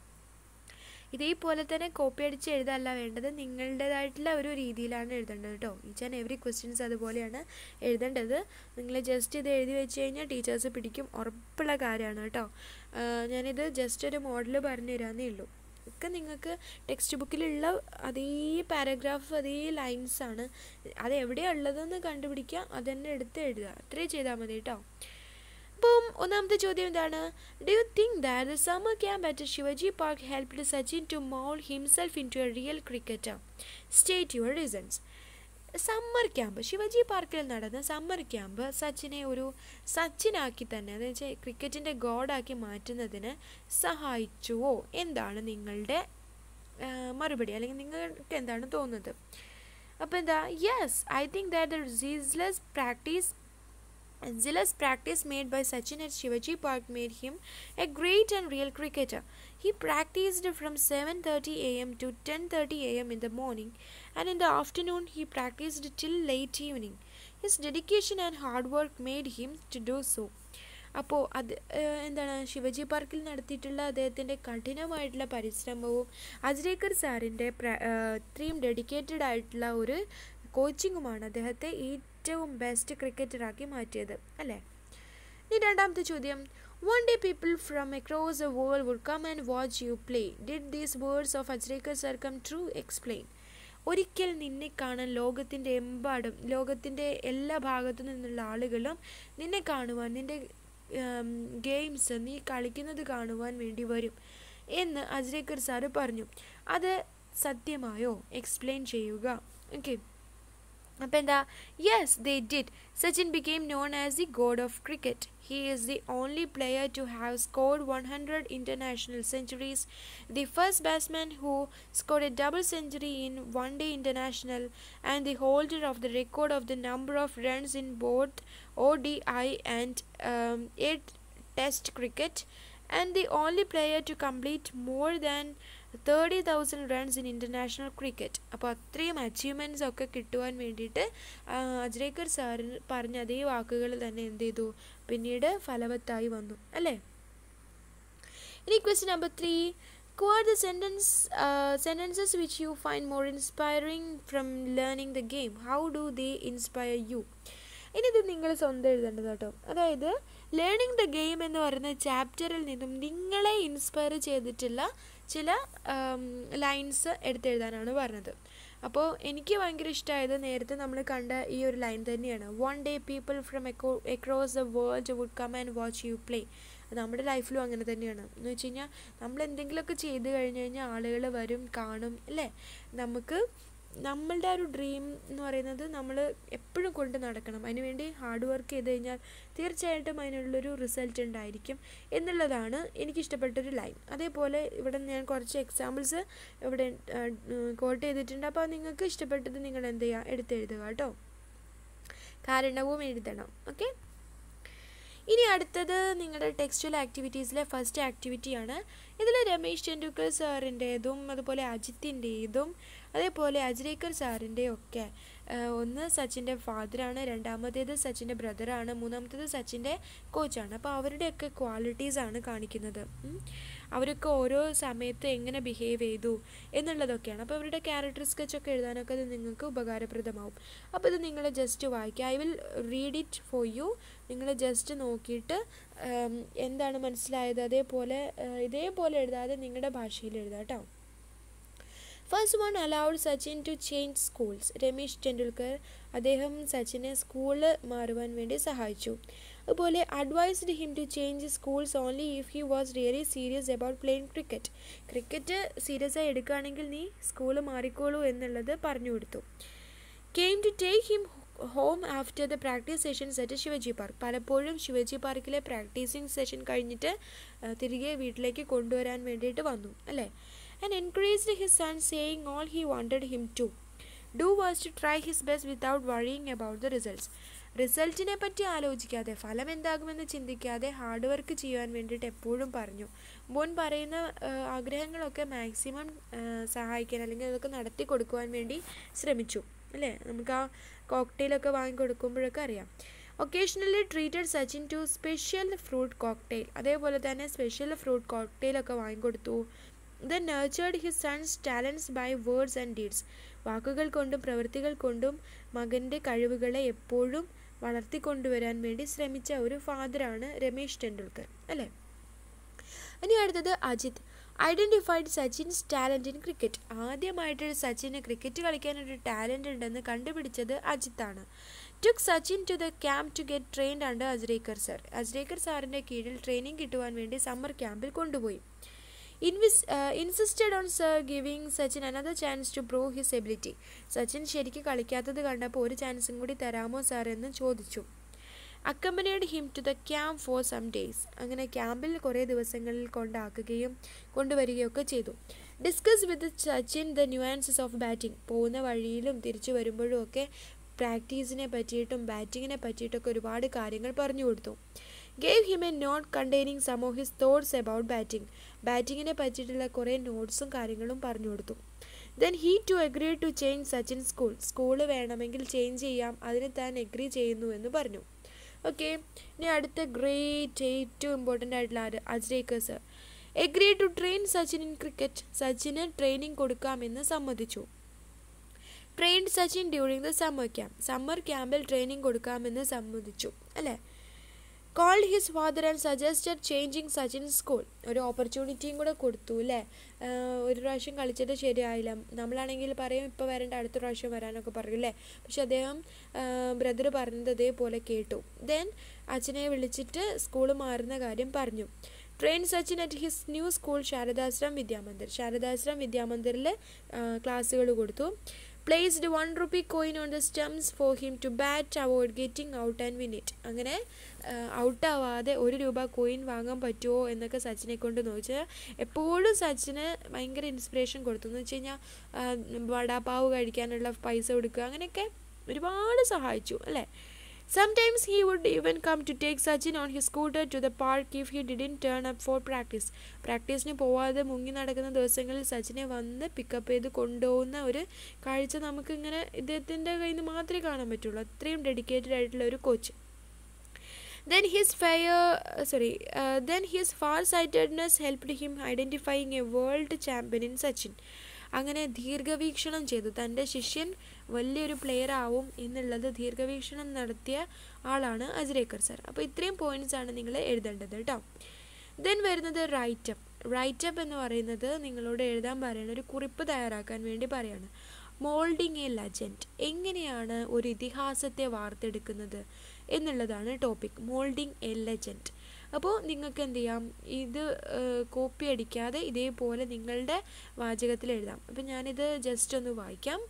ഇതേപോലെ തന്നെ കോപ്പി അടിച്ച് എഴുതല്ല വേണ്ടത്, നിങ്ങളുടേതായിട്ടുള്ള ഒരു രീതിയിലാണ് എഴുതേണ്ടത് കേട്ടോ. ഈച്ച് ആൻഡ് എവറി ക്വസ്റ്റ്യൻസ് അതുപോലെയാണ് എഴുതേണ്ടത്. നിങ്ങൾ ജസ്റ്റ് ഇത് എഴുതി വെച്ച് കഴിഞ്ഞാൽ ടീച്ചേഴ്സ് പിടിക്കും, ഉറപ്പുള്ള കാര്യമാണ് കേട്ടോ. ഞാനിത് ജസ്റ്റ് ഒരു മോഡൽ പറഞ്ഞു തരാമെന്നേ ഉള്ളൂ. ഒക്കെ നിങ്ങൾക്ക് ടെക്സ്റ്റ് ബുക്കിലുള്ള അതേ പാരഗ്രാഫ്, അതേ ലൈൻസാണ്. അത് എവിടെയാണ് ഉള്ളതെന്ന് കണ്ടുപിടിക്കുക, അതുതന്നെ എടുത്ത് എഴുതുക, അത്രയും ചെയ്താൽ മതി കേട്ടോ. അപ്പം ഒന്നാമത്തെ ചോദ്യം എന്താണ്? Do you think that the summer camp at Shivaji Park helped Sachin to mould himself into a real cricketer? State your reasons. Summer camp, Shivaji പാർക്കിൽ നടന്ന സമ്മർ ക്യാമ്പ് സച്ചിനെ ഒരു സച്ചിനാക്കി തന്നെ, അതെന്ന് വെച്ചാൽ ക്രിക്കറ്റിൻ്റെ ഗോഡാക്കി മാറ്റുന്നതിന് സഹായിച്ചുവോ? എന്താണ് നിങ്ങളുടെ മറുപടി, അല്ലെങ്കിൽ നിങ്ങൾക്ക് എന്താണ് തോന്നുന്നത്? അപ്പോൾ എന്താ? Yes, I think that the ceaseless practice And zealous practice made by Sachin at Shivaji Park made him a great and real cricketer. He practiced from seven thirty a m to ten thirty a m in the morning, and in the afternoon he practiced till late evening. His dedication and hard work made him to do so. അപ്പോൾ അത് എന്താണ്, ശിവജി പാർക്കിൽ നടത്തിയിട്ടുള്ള അദ്ദേഹത്തിൻ്റെ കഠിനമായിട്ടുള്ള പരിശ്രമവും അജ്രേക്കർ സാറിൻ്റെ ഇത്രയും dedicated ആയിട്ടുള്ള ഒരു കോച്ചിങ്ങുമാണ് അദ്ദേഹത്തെ ഏറ്റവും ബെസ്റ്റ് ക്രിക്കറ്ററാക്കി മാറ്റിയത്, അല്ലേ? ഇനി രണ്ടാമത്തെ ചോദ്യം, one day people from across the world would come and watch you play. Did these words of Ajrekar sir come true? Explain. ഒരിക്കൽ നിന്നെ കാണാൻ ലോകത്തിൻ്റെ എമ്പാടും, ലോകത്തിൻ്റെ എല്ലാ ഭാഗത്തു നിന്നുള്ള ആളുകളും നിന്നെ കാണുവാൻ, നിൻ്റെ ഗെയിംസ് നീ കളിക്കുന്നത് കാണുവാൻ വേണ്ടി വരും എന്ന് അജ്രേക്കർ സാറ് പറഞ്ഞു. അത് സത്യമായോ? എക്സ്പ്ലെയിൻ ചെയ്യുക. ഓക്കെ, അപ്പോൾ എന്താ? Yes, they did. Sachin became known as the god of cricket. He is the only player to have scored one hundred international centuries, the first batsman who scored a double century in one day international, and the holder of the record of the number of runs in both O D I and um, eight test cricket, and the only player to complete more than thirty thousand runs in international cricket. അപ്പോൾ അത്രയും achievements ഒക്കെ കിട്ടുവാൻ വേണ്ടിയിട്ട് അജ്രേക്കർ സാറിന് പറഞ്ഞ അതേ വാക്കുകൾ തന്നെ എന്ത് ചെയ്തു, പിന്നീട് ഫലവത്തായി വന്നു, അല്ലേ? ഇനി question number three, quote the sentence uh, sentences which you find more inspiring from learning the game. How do they inspire you? ഇനി ഇത് നിങ്ങൾ സ്വന്തം എഴുതേണ്ടത് കേട്ടോ. അതായത് ലേണിംഗ് ദ ഗെയിം എന്ന് പറയുന്ന ചാപ്റ്ററിൽ നിന്നും നിങ്ങളെ ഇൻസ്പയർ ചെയ്തിട്ടുള്ള ചില ലൈൻസ് എടുത്തെഴുതാനാണ് പറഞ്ഞത്. അപ്പോൾ എനിക്ക് ഭയങ്കര ഇഷ്ടമായത് നേരത്തെ നമ്മൾ കണ്ട ഈ ഒരു ലൈൻ തന്നെയാണ്. One day people from across the world would come and watch you play. നമ്മുടെ ലൈഫിലും അങ്ങനെ തന്നെയാണ്. എന്ന് വെച്ച് കഴിഞ്ഞാൽ നമ്മൾ എന്തെങ്കിലുമൊക്കെ ചെയ്ത് കഴിഞ്ഞ് കഴിഞ്ഞാൽ ആളുകൾ വരും, കാണും, അല്ലേ? നമുക്ക് നമ്മളുടെ ആ ഒരു ഡ്രീം എന്ന് പറയുന്നത് നമ്മൾ എപ്പോഴും കൊണ്ട് നടക്കണം. അതിനുവേണ്ടി ഹാർഡ് വർക്ക് ചെയ്ത് കഴിഞ്ഞാൽ തീർച്ചയായിട്ടും അതിനുള്ളൊരു റിസൾട്ട് ഉണ്ടായിരിക്കും എന്നുള്ളതാണ് എനിക്കിഷ്ടപ്പെട്ടൊരു ലൈൻ. അതേപോലെ ഇവിടെ ഞാൻ കുറച്ച് എക്സാമ്പിൾസ് ഇവിടെ കോട്ട് ചെയ്തിട്ടുണ്ട്. അപ്പോൾ നിങ്ങൾക്ക് ഇഷ്ടപ്പെട്ടത് നിങ്ങൾ എന്ത് ചെയ്യുക, എടുത്തെഴുതുക കേട്ടോ. കാരണവും എഴുതണം. ഓക്കെ, ഇനി അടുത്തത് നിങ്ങളുടെ ടെക്സ്റ്റുവൽ ആക്ടിവിറ്റീസിലെ ഫസ്റ്റ് ആക്ടിവിറ്റിയാണ്. ഇതിൽ രമേശ് ടെണ്ടുൽക്കർ സാറിൻ്റേതും അതുപോലെ അജിത്തിൻ്റേതും അതേപോലെ അജ്രേക്കർ സാറിൻ്റെയും ഒക്കെ ഒന്ന് സച്ചിൻ്റെ ഫാദറാണ്, രണ്ടാമത്തേത് സച്ചിൻ്റെ ബ്രദറാണ്, മൂന്നാമത്തേത് സച്ചിൻ്റെ കോച്ചാണ്. അപ്പോൾ അവരുടെയൊക്കെ ക്വാളിറ്റീസാണ് കാണിക്കുന്നത്. അവരൊക്കെ ഓരോ സമയത്ത് എങ്ങനെ ബിഹേവ് ചെയ്തു എന്നുള്ളതൊക്കെയാണ്. അപ്പോൾ അവരുടെ ക്യാരക്ടർ സ്കെച്ചൊക്കെ എഴുതാനൊക്കെ ഇത് നിങ്ങൾക്ക് ഉപകാരപ്രദമാവും. അപ്പോൾ ഇത് നിങ്ങൾ ജസ്റ്റ് വായിക്കുക. I will read it for you. നിങ്ങൾ ജസ്റ്റ് നോക്കിയിട്ട് എന്താണ് മനസ്സിലായത് അതേപോലെ ഇതേപോലെ എഴുതാതെ നിങ്ങളുടെ ഭാഷയിൽ എഴുതാം കേട്ടോ. First one allowed Sachin to change schools. Ramesh Tendulkar അദ്ദേഹം സച്ചിനെ സ്കൂളിൽ മാറുവാൻ വേണ്ടി സഹായിച്ചു. അതുപോലെ advised him to change schools only if he was really serious about playing cricket. Cricket serious ആയി എടുക്കുകയാണെങ്കിൽ നീ സ്കൂൾ മാറിക്കോളൂ എന്നുള്ളത് പറഞ്ഞു കൊടുത്തു. Came to take him home after the practice sessions at Shivaji Park. പലപ്പോഴും ശിവജി പാർക്കിലെ പ്രാക്ടീസിങ് സെഷൻ കഴിഞ്ഞിട്ട് തിരികെ വീട്ടിലേക്ക് കൊണ്ടുവരാൻ വേണ്ടിയിട്ട് വന്നു അല്ലേ. And encouraged his son saying all he wanted him to do was to try his best without worrying about the results. റിസൾട്ടിനെ പറ്റി ആലോചിക്കാതെ, ഫലം എന്താകുമെന്ന് ചിന്തിക്കാതെ ഹാർഡ് വർക്ക് ചെയ്യാൻ വേണ്ടിയിട്ട് എപ്പോഴും പറഞ്ഞു. മോൻ പറയുന്ന ആഗ്രഹങ്ങളൊക്കെ മാക്സിമം സഹായിക്കാൻ അല്ലെങ്കിൽ അതൊക്കെ നടത്തി കൊടുക്കുവാൻ വേണ്ടി ശ്രമിച്ചു അല്ലേ. നമുക്ക് ആ കോക്ടെയിലൊക്കെ വാങ്ങിക്കൊടുക്കുമ്പോഴൊക്കെ അറിയാം. Occasionally treated Sachin to special fruit cocktail. അതേപോലെ തന്നെ സ്പെഷ്യൽ ഫ്രൂട്ട് കോക്ടെയിലൊക്കെ വാങ്ങിക്കൊടുത്തു. Then nurtured his son's talents by words and deeds. വാക്കുകൾ കൊണ്ടും പ്രവൃത്തികൾ കൊണ്ടും മകൻ്റെ കഴിവുകളെ എപ്പോഴും വളർത്തിക്കൊണ്ടുവരാൻ വേണ്ടി ശ്രമിച്ച ഒരു ഫാദറാണ് രമേശ് ടെണ്ടുൽക്കർ അല്ലേ. ഇനി അടുത്തത് Ajit. Identified Sachin's talent in cricket. ആദ്യമായിട്ട് സച്ചിന് ക്രിക്കറ്റ് കളിക്കാനൊരു ടാലൻ്റ് ഉണ്ടെന്ന് കണ്ടുപിടിച്ചത് അജിത്താണ്. Took Sachin to the camp to get trained under Ajrekar sir. Ajrekar സാറിൻ്റെ കീഴിൽ ട്രെയിനിങ് കിട്ടുവാൻ വേണ്ടി സമ്മർ ക്യാമ്പിൽ കൊണ്ടുപോയി. ഇൻവിസ് insisted on sir giving Sachin another chance to prove his ability. Sachin ശരിക്കും കളിക്കാത്തത് കണ്ടപ്പോൾ ഒരു ചാൻസും കൂടി തരാമോ സാർ എന്ന് ചോദിച്ചു. Accompanied him to the camp for some days. അങ്ങനെ ക്യാമ്പിൽ കുറേ ദിവസങ്ങളിൽ കൊണ്ടാക്കുകയും കൊണ്ടുവരികയൊക്കെ ചെയ്തു. Discuss with Sachin the nuances of batting. പോകുന്ന വഴിയിലും തിരിച്ചു വരുമ്പോഴും ഒക്കെ പ്രാക്ടീസിനെ പറ്റിയിട്ടും ബാറ്റിങ്ങിനെ പറ്റിയിട്ടൊക്കെ ഒരുപാട് കാര്യങ്ങൾ പറഞ്ഞു കൊടുത്തു. Gave him a note containing some of his thoughts about batting. ബാറ്റിങ്ങിനെ പറ്റിയിട്ടുള്ള കുറേ നോട്ട്സും കാര്യങ്ങളും പറഞ്ഞു കൊടുത്തു. Then he to agree to change Sachin school. School വേണമെങ്കിൽ ചേഞ്ച് ചെയ്യാം, അതിന് താൻ എഗ്രി ചെയ്യുന്നു എന്ന് പറഞ്ഞു. ഓക്കെ, ഇനി അടുത്ത ഗ്രേറ്റ് ഏറ്റവും ഇമ്പോർട്ടൻ്റ് ആയിട്ടുള്ള ആര്, Ajrekar sir. Agree to train Sachin in cricket. സച്ചിന് ട്രെയിനിങ് കൊടുക്കാമെന്ന് സമ്മതിച്ചു. Trained Sachin during the summer camp. Summer ക്യാമ്പിൽ ട്രെയിനിങ് കൊടുക്കാമെന്ന് സമ്മതിച്ചു അല്ലേ. Called his father and suggested changing Sachin school. ഒരു ഓപ്പർച്യൂണിറ്റിയും കൂടെ കൊടുത്തു അല്ലേ. ഒരു പ്രാവശ്യം കളിച്ചിട്ട് ശരിയായില്ല, നമ്മളാണെങ്കിൽ പറയും ഇപ്പോൾ വരേണ്ട അടുത്ത പ്രാവശ്യം വരാനൊക്കെ പറയും അല്ലേ. പക്ഷെ അദ്ദേഹം ബ്രദർ പറഞ്ഞത് അതേപോലെ കേട്ടു. ദെൻ അച്ഛനെ വിളിച്ചിട്ട് സ്കൂൾ മാറുന്ന കാര്യം പറഞ്ഞു. Train Sachin at his new school Sharadashram Vidyamandir. Sharadashram വിദ്യാമന്ദിറിൽ ക്ലാസ്സുകൾ കൊടുത്തു. Placed one rupee coin on the stumps for him to bat avoid getting out and win it. അങ്ങനെ ഔട്ടാവാതെ ഒരു രൂപ കോയിൻ വാങ്ങാൻ പറ്റുമോ എന്നൊക്കെ സച്ചിനെ കൊണ്ട് നോക്കിച്ചാൽ എപ്പോഴും സച്ചിന് ഭയങ്കര ഇൻസ്പിറേഷൻ കൊടുത്തു. എന്ന് വെച്ച് കഴിഞ്ഞാൽ വടാപ്പാവ് കഴിക്കാനുള്ള പൈസ കൊടുക്കുക, അങ്ങനെയൊക്കെ ഒരുപാട് സഹായിച്ചു അല്ലേ. Sometimes he would even come to take Sachin on his scooter to the park if he didn't turn up for practice. പ്രാക്ടീസിന് പോവാതെ മുങ്ങി നടക്കുന്ന ദിവസങ്ങളിൽ സച്ചിനെ വന്ന് പിക്കപ്പ് ചെയ്ത് കൊണ്ടുപോകുന്ന ഒരു കാഴ്ച നമുക്കിങ്ങനെ ഇദ്ദേഹത്തിൻ്റെ കയ്യിൽ നിന്ന് മാത്രമേ കാണാൻ പറ്റുള്ളൂ. അത്രയും ഡെഡിക്കേറ്റഡ് ആയിട്ടുള്ള ഒരു coach. Then his fire, uh, sorry, uh, then his far-sightedness helped him identifying a world champion in Sachin. അങ്ങനെ ദീർഘവീക്ഷണം ചെയ്തു. തൻ്റെ ശിഷ്യൻ വലിയൊരു പ്ലെയർ ആവും എന്നുള്ളത് ദീർഘവീക്ഷണം നടത്തിയ ആളാണ് അജ്രേക്കർ സർ. അപ്പോൾ ഇത്രയും പോയിൻറ്റ്സാണ് നിങ്ങൾ എഴുതേണ്ടത് കേട്ടോ. ദെൻ വരുന്നത് റൈറ്റപ്പ്. റൈറ്റപ്പ് എന്ന് പറയുന്നത് നിങ്ങളോട് എഴുതാൻ പറയുന്ന ഒരു കുറിപ്പ് തയ്യാറാക്കാൻ വേണ്ടി പറയാണ്. Moulding a legend. എങ്ങനെയാണ് ഒരു ഇതിഹാസത്തെ വാർത്തെടുക്കുന്നത് എന്നുള്ളതാണ് ടോപ്പിക്. Moulding a legend. അപ്പോൾ നിങ്ങൾക്ക് എന്ത് ചെയ്യാം, ഇത് കോപ്പി അടിക്കാതെ ഇതേപോലെ നിങ്ങളുടെ വാചകത്തിൽ എഴുതാം. അപ്പം ഞാനിത് ജസ്റ്റ് ഒന്ന് വായിക്കാം.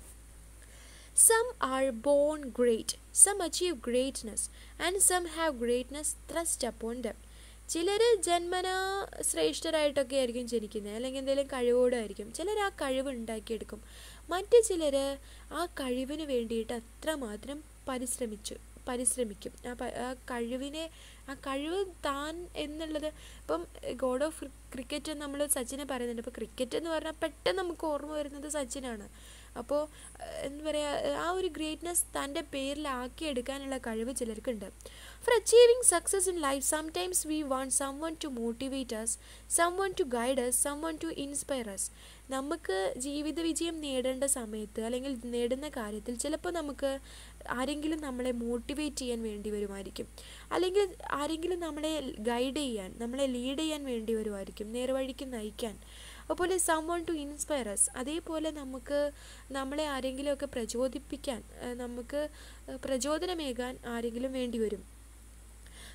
Some are born great, some achieve greatness and some have greatness thrust upon them. ചിലർ ജന്മനാ ശ്രേഷ്ഠരായിട്ടൊക്കെ ആയിരിക്കും ജനിക്കുന്നത്, അല്ലെങ്കിൽ എന്തെങ്കിലും കഴിവോടായിരിക്കും. ചിലർ ആ കഴിവ് ഉണ്ടാക്കിയെടുക്കും. മറ്റു ചിലർ ആ കഴിവിന് വേണ്ടിയിട്ട് അത്രമാത്രം പരിശ്രമിച്ചു പരിശ്രമിക്കും ആ ആ കഴിവിനെ ആ കഴിവ് താൻ എന്നുള്ളത്. ഇപ്പം ഗോഡ് ഓഫ് ക്രിക്കറ്റ് നമ്മൾ സച്ചിനെ പറയുന്നുണ്ട്. അപ്പോൾ ക്രിക്കറ്റ് എന്ന് പറഞ്ഞാൽ പെട്ടെന്ന് നമുക്ക് ഓർമ്മ വരുന്നത് സച്ചിനാണ്. അപ്പോൾ എന്താ പറയുക, ആ ഒരു ഗ്രേറ്റ്നെസ് തൻ്റെ പേരിലാക്കിയെടുക്കാനുള്ള കഴിവ് ചിലർക്കുണ്ട്. For achieving success in life sometimes we want someone to motivate us, someone to guide us, someone to inspire us. നമുക്ക് ജീവിത വിജയം നേടേണ്ട സമയത്ത് അല്ലെങ്കിൽ നേടുന്ന കാര്യത്തിൽ ചിലപ്പോൾ നമുക്ക് ആരെങ്കിലും നമ്മളെ മോട്ടിവേറ്റ് ചെയ്യാൻ വേണ്ടി വരുമായിരിക്കും, അല്ലെങ്കിൽ ആരെങ്കിലും നമ്മളെ ഗൈഡ് ചെയ്യാൻ നമ്മളെ ലീഡ് ചെയ്യാൻ വേണ്ടി വരുമായിരിക്കും, നേർവഴിക്ക് നയിക്കാൻ. അതുപോലെ someone to inspire us. അതേപോലെ നമുക്ക് നമ്മളെ ആരെങ്കിലുമൊക്കെ പ്രചോദിപ്പിക്കാൻ, നമുക്ക് പ്രചോദനമേകാൻ ആരെങ്കിലും വേണ്ടി വരും.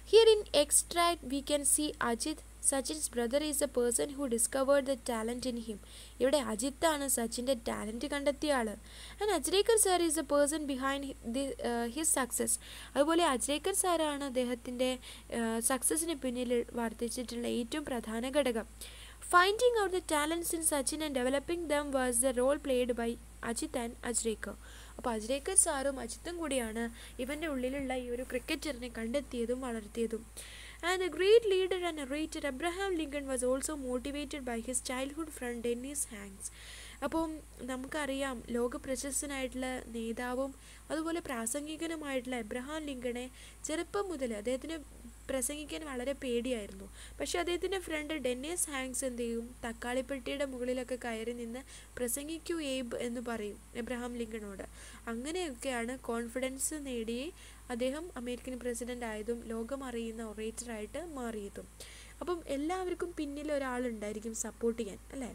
Here in extract we can see Ajit, Sachin's brother, is a person who discovered the talent in him. ഇവിടെ അജിത്താണ് സച്ചിൻ്റെ ടാലൻറ്റ് കണ്ടെത്തിയ ആൾ. And Ajrekar sir is a person behind the his success. അതുപോലെ അജ്രേക്കർ സാറാണ് അദ്ദേഹത്തിൻ്റെ സക്സസ്സിന് പിന്നിൽ വർദ്ധിച്ചിട്ടുള്ള ഏറ്റവും പ്രധാന ഘടകം. Finding out the talents in Sachin and developing them was the role played by Ajit and Ajrekar. അപ്പോൾ അജ്രേക്കർ സാറും അജിത്തും കൂടിയാണ് ഇവൻ്റെ ഉള്ളിലുള്ള ഈ ഒരു ക്രിക്കറ്ററിനെ കണ്ടെത്തിയതും വളർത്തിയതും. And the great leader and narrator Abraham Lincoln was also motivated by his childhood friend Dennis Hanks. അപ്പം നമുക്കറിയാം ലോക പ്രശസ്തനായിട്ടുള്ള നേതാവും അതുപോലെ പ്രാസംഗികനുമായിട്ടുള്ള എബ്രഹാം ലിങ്കണെ ചെറുപ്പം മുതൽ അദ്ദേഹത്തിന് പ്രസംഗിക്കാൻ വളരെ പേടിയായിരുന്നു. പക്ഷേ അദ്ദേഹത്തിൻ്റെ ഫ്രണ്ട് ഡെന്നിസ് ഹാങ്ക്സ് എന്ത് ചെയ്യും, തക്കാളിപ്പെട്ടിയുടെ മുകളിലൊക്കെ കയറി നിന്ന് പ്രസംഗിക്കൂ ഏബ് എന്ന് പറയും എബ്രഹാം ലിങ്കണോട്. അങ്ങനെയൊക്കെയാണ് കോൺഫിഡൻസ് നേടി അദ്ദേഹം അമേരിക്കൻ പ്രസിഡൻ്റ് ആയതും ലോകം അറിയുന്ന ഒറേറ്ററായിട്ട് മാറിയതും. അപ്പം എല്ലാവർക്കും പിന്നിൽ ഒരാളുണ്ടായിരിക്കും സപ്പോർട്ട് ചെയ്യാൻ, അല്ലേ?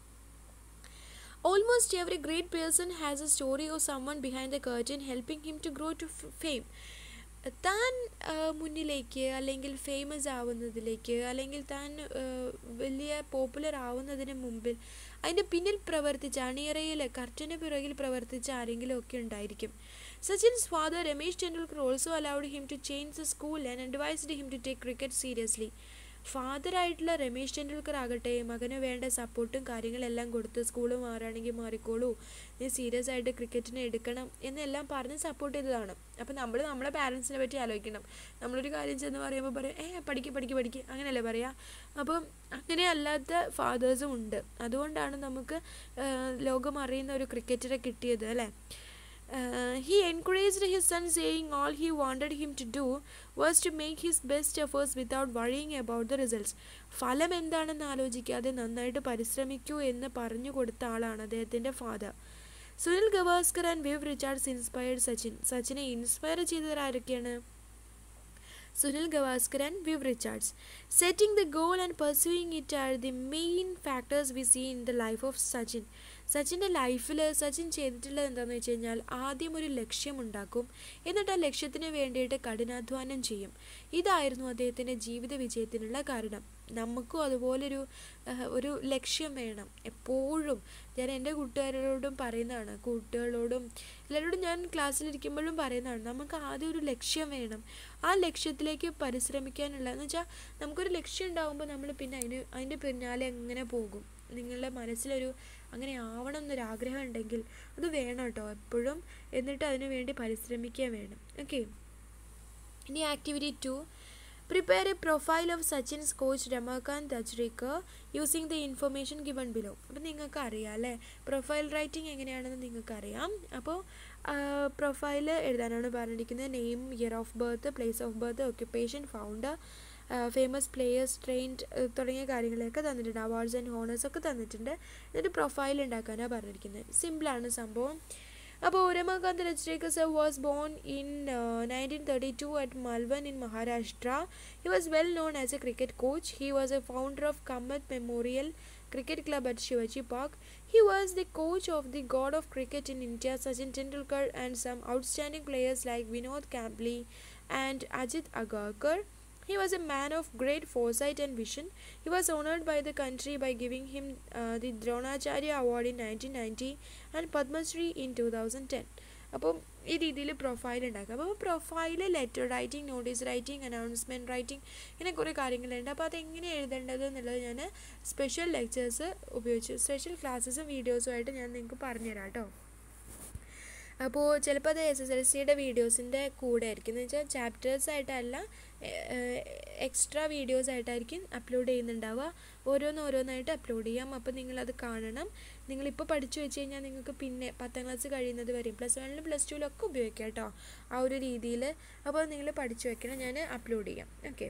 Almost every great person has a story of someone behind the curtain helping him to grow to fame. താൻ മുന്നിലേക്ക് അല്ലെങ്കിൽ ഫേമസ് ആവുന്നതിലേക്ക് അല്ലെങ്കിൽ താൻ വലിയ പോപ്പുലർ ആവുന്നതിന് മുമ്പിൽ അതിൻ്റെ പിന്നിൽ പ്രവർത്തിച്ച അണിയറയിൽ കർട്ടന് പിറകിൽ പ്രവർത്തിച്ച ആരെങ്കിലും ഒക്കെ ഉണ്ടായിരിക്കും. Sachin's father Ramesh Tendulkar also allowed him to change the school and advised him to take cricket seriously. ഫാദറായിട്ടുള്ള Ramesh Tendulkar ആകട്ടെ മകന് വേണ്ട സപ്പോർട്ടും കാര്യങ്ങളെല്ലാം കൊടുത്ത് സ്കൂൾ മാറുകയാണെങ്കിൽ മാറിക്കോളൂ, നീ സീരിയസ് ആയിട്ട് ക്രിക്കറ്റിനെ എടുക്കണം എന്നെല്ലാം പറഞ്ഞ് സപ്പോർട്ട് ചെയ്തതാണ്. അപ്പോൾ നമ്മൾ നമ്മളെ പാരൻസിനെ പറ്റി ആലോചിക്കണം. നമ്മളൊരു കാര്യം ചെന്ന് പറയുമ്പോൾ പറയും ഏ പഠിക്ക് പഠിക്ക് പഠിക്ക് അങ്ങനെയല്ലേ പറയാം. അപ്പം അങ്ങനെ അല്ലാത്ത ഫാദേഴ്സും ഉണ്ട്. അതുകൊണ്ടാണ് നമുക്ക് ലോകം അറിയുന്ന ഒരു ക്രിക്കറ്ററെ കിട്ടിയത്, അല്ലേ? Uh, he encouraged his son, saying all he wanted him to do was to make his best efforts without worrying about the results. ഫലം എന്താണെന്ന് ആലോചിക്കാതെ നന്നായിട്ട് പരിശ്രമിക്കൂ എന്ന് പറഞ്ഞു കൊടുത്ത ആളാണ് അദ്ദേഹത്തിൻ്റെ father. Sunil Gavaskar and Viv Richards inspired Sachin. സച്ചിനെ ഇൻസ്പയർ ചെയ്തവർ ആരൊക്കെയാണ്? Sunil Gavaskar and Viv Richards. Setting the goal and pursuing it are the main factors we see in the life of Sachin. സച്ചിൻ്റെ ലൈഫിൽ സച്ചിൻ ചെയ്തിട്ടുള്ളത് എന്താണെന്ന് വെച്ച് കഴിഞ്ഞാൽ ആദ്യം ഒരു ലക്ഷ്യമുണ്ടാക്കും, എന്നിട്ട് ആ ലക്ഷ്യത്തിന് വേണ്ടിയിട്ട് കഠിനാധ്വാനം ചെയ്യും. ഇതായിരുന്നു അദ്ദേഹത്തിൻ്റെ ജീവിത വിജയത്തിനുള്ള കാരണം. നമുക്കും അതുപോലൊരു ഒരു ലക്ഷ്യം വേണം എപ്പോഴും. ഞാൻ എൻ്റെ കൂട്ടുകാരോടും പറയുന്നതാണ്, കുട്ടികളോടും എല്ലാവരോടും ഞാൻ ക്ലാസ്സിലിരിക്കുമ്പോഴും പറയുന്നതാണ്, നമുക്ക് ആദ്യം ഒരു ലക്ഷ്യം വേണം. ആ ലക്ഷ്യത്തിലേക്ക് പരിശ്രമിക്കാനുള്ള എന്ന് വെച്ചാൽ നമുക്കൊരു ലക്ഷ്യം ഉണ്ടാകുമ്പോൾ നമ്മൾ പിന്നെ അതിന് അതിൻ്റെ പിന്നാലെ എങ്ങനെ പോകും. നിങ്ങളുടെ മനസ്സിലൊരു അങ്ങനെ ആവണം എന്നൊരാഗ്രഹം ഉണ്ടെങ്കിൽ അത് വേണം കേട്ടോ എപ്പോഴും. എന്നിട്ട് അതിനു വേണ്ടി പരിശ്രമിക്കുക വേണം. ഓക്കെ, ഇനി activity two, prepare a profile of Sachin's coach Ramakant Ajrekar using the information given below. അപ്പം നിങ്ങൾക്ക് അറിയാം അല്ലേ പ്രൊഫൈൽ റൈറ്റിംഗ് എങ്ങനെയാണെന്ന് നിങ്ങൾക്കറിയാം. അപ്പോൾ പ്രൊഫൈൽ എഴുതാനാണ് പറഞ്ഞിരിക്കുന്നത്. Name, year of birth, place of birth, occupation, founder, famous players, trained തുടങ്ങിയ കാര്യങ്ങളൊക്കെ തന്നിട്ടുണ്ട്. അവാർഡ്സ് ആൻഡ് ഹോണേഴ്സ് ഒക്കെ തന്നിട്ടുണ്ട്. എന്നിട്ട് പ്രൊഫൈൽ ഉണ്ടാക്കാനാണ് പറഞ്ഞിരിക്കുന്നത്. സിമ്പിളാണ് സംഭവം. അപ്പോൾ Ramakant Ajrekar sir was born in nineteen thirty two at Malvan in Maharashtra. He was well known as a cricket coach. He was a founder of Kamath memorial cricket club at Shivaji Park. He was the coach of the god of cricket in India, Sachin Tendulkar, and some outstanding players like Vinod Kambli and Ajit Agarkar. He was a man of great foresight and vision. He was honored by the country by giving him uh, the Dronacharya Award in nineteen ninety and Padma Shri in two thousand ten. അപ്പം ഈ രീതിയിൽ profile ഉണ്ടാക്കുക. അപ്പോൾ profile letter writing, notice writing, announcement writing, ഇങ്ങനെ കുറേ കാര്യങ്ങളുണ്ട്. അപ്പോൾ അതെങ്ങനെ എഴുതേണ്ടത് എന്നുള്ളത് ഞാൻ സ്പെഷ്യൽ ലെക്ചേഴ്സ് ഉപയോഗിച്ച് സ്പെഷ്യൽ ക്ലാസ്സസും വീഡിയോസുമായിട്ട് ഞാൻ നിങ്ങൾക്ക് പറഞ്ഞുതരാം കേട്ടോ. അപ്പോൾ ചിലപ്പോൾ അത് എസ് എസ് എൽ സിയുടെ വീഡിയോസിൻ്റെ കൂടെ ആയിരിക്കും. എന്ന് വെച്ചാൽ ചാപ്റ്റേഴ്സായിട്ടല്ല, എക്സ്ട്രാ വീഡിയോസായിട്ടായിരിക്കും അപ്ലോഡ് ചെയ്യുന്നുണ്ടാവുക. ഓരോന്ന് ഓരോന്നായിട്ട് അപ്ലോഡ് ചെയ്യാം. അപ്പോൾ നിങ്ങളത് കാണണം. നിങ്ങളിപ്പോൾ പഠിച്ചു വെച്ച് കഴിഞ്ഞാൽ നിങ്ങൾക്ക് പിന്നെ പത്താം ക്ലാസ് കഴിയുന്നത് വരെയും പ്ലസ് വണ്ണിലും പ്ലസ് ടുവിലൊക്കെ ഉപയോഗിക്കാം കേട്ടോ ആ ഒരു രീതിയിൽ. അപ്പോൾ നിങ്ങൾ പഠിച്ചു വെക്കണം, ഞാൻ അപ്ലോഡ് ചെയ്യാം. ഓക്കെ,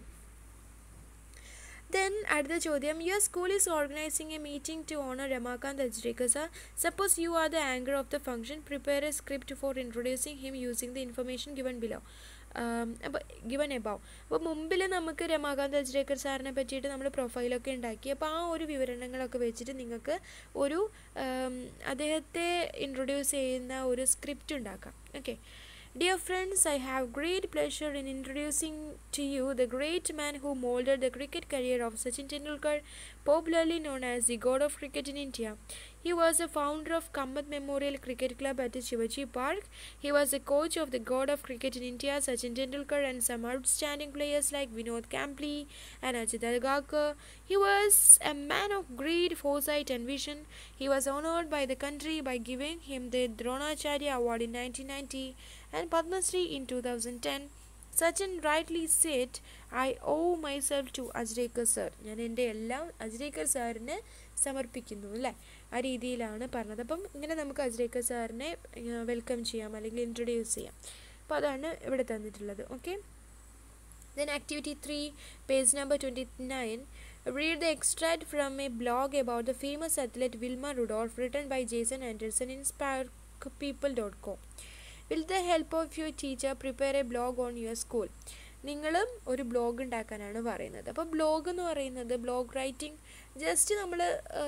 then അടുത്ത ചോദ്യം, your school is organizing a meeting to honor Ramakant Ajrekar sir. Suppose you are the anchor of the function. Prepare a script for introducing him using the information given below. അപ്പോൾ given above. അപ്പോൾ മുമ്പിൽ നമുക്ക് രമാകാന്ത് അജ്രേക്കർ സാറിനെ പറ്റിയിട്ട് നമ്മൾ പ്രൊഫൈലൊക്കെ ഉണ്ടാക്കി. അപ്പോൾ ആ ഒരു വിവരണങ്ങളൊക്കെ വെച്ചിട്ട് നിങ്ങൾക്ക് ഒരു അദ്ദേഹത്തെ ഇൻട്രൊഡ്യൂസ് ചെയ്യുന്ന ഒരു സ്ക്രിപ്റ്റ് ഉണ്ടാക്കാം. Okay, Dear friends, I have great pleasure in introducing to you the great man who molded the cricket career of Sachin Tendulkar, popularly known as the God of Cricket in India. He was the founder of Kamath Memorial Cricket Club at Shivaji Park. He was the coach of the God of Cricket in India, Sachin Tendulkar, and some outstanding players like Vinod Kambli and Ajit Agarkar. He was a man of great foresight and vision. He was honored by the country by giving him the Dronacharya Award in nineteen ninety and Padma Shri in two thousand ten. Sachin rightly said, I owe myself to Ajrekar sir. ഞാൻ എൻ്റെ എല്ലാം അജ്രേക്കർ സാറിന് സമർപ്പിക്കുന്നു അല്ലേ, ആ രീതിയിലാണ് പറഞ്ഞത്. അപ്പം ഇങ്ങനെ നമുക്ക് അജ്രേക്കർ സാറിനെ വെൽക്കം ചെയ്യാം അല്ലെങ്കിൽ ഇൻട്രൊഡ്യൂസ് ചെയ്യാം. അപ്പോൾ അതാണ് ഇവിടെ തന്നിട്ടുള്ളത്. Okay, then activity three, page number twenty-nine. Read the extract from a blog about the famous athlete Wilma Rudolph written by Jason Anderson in spark people dot com. With the help of your teacher, prepare a blog on your school. നിങ്ങളും ഒരു blog ഉണ്ടാക്കാനാണ് പറയുന്നത്. അപ്പോൾ blog എന്ന് പറയുന്നത് blog writing just നമ്മൾ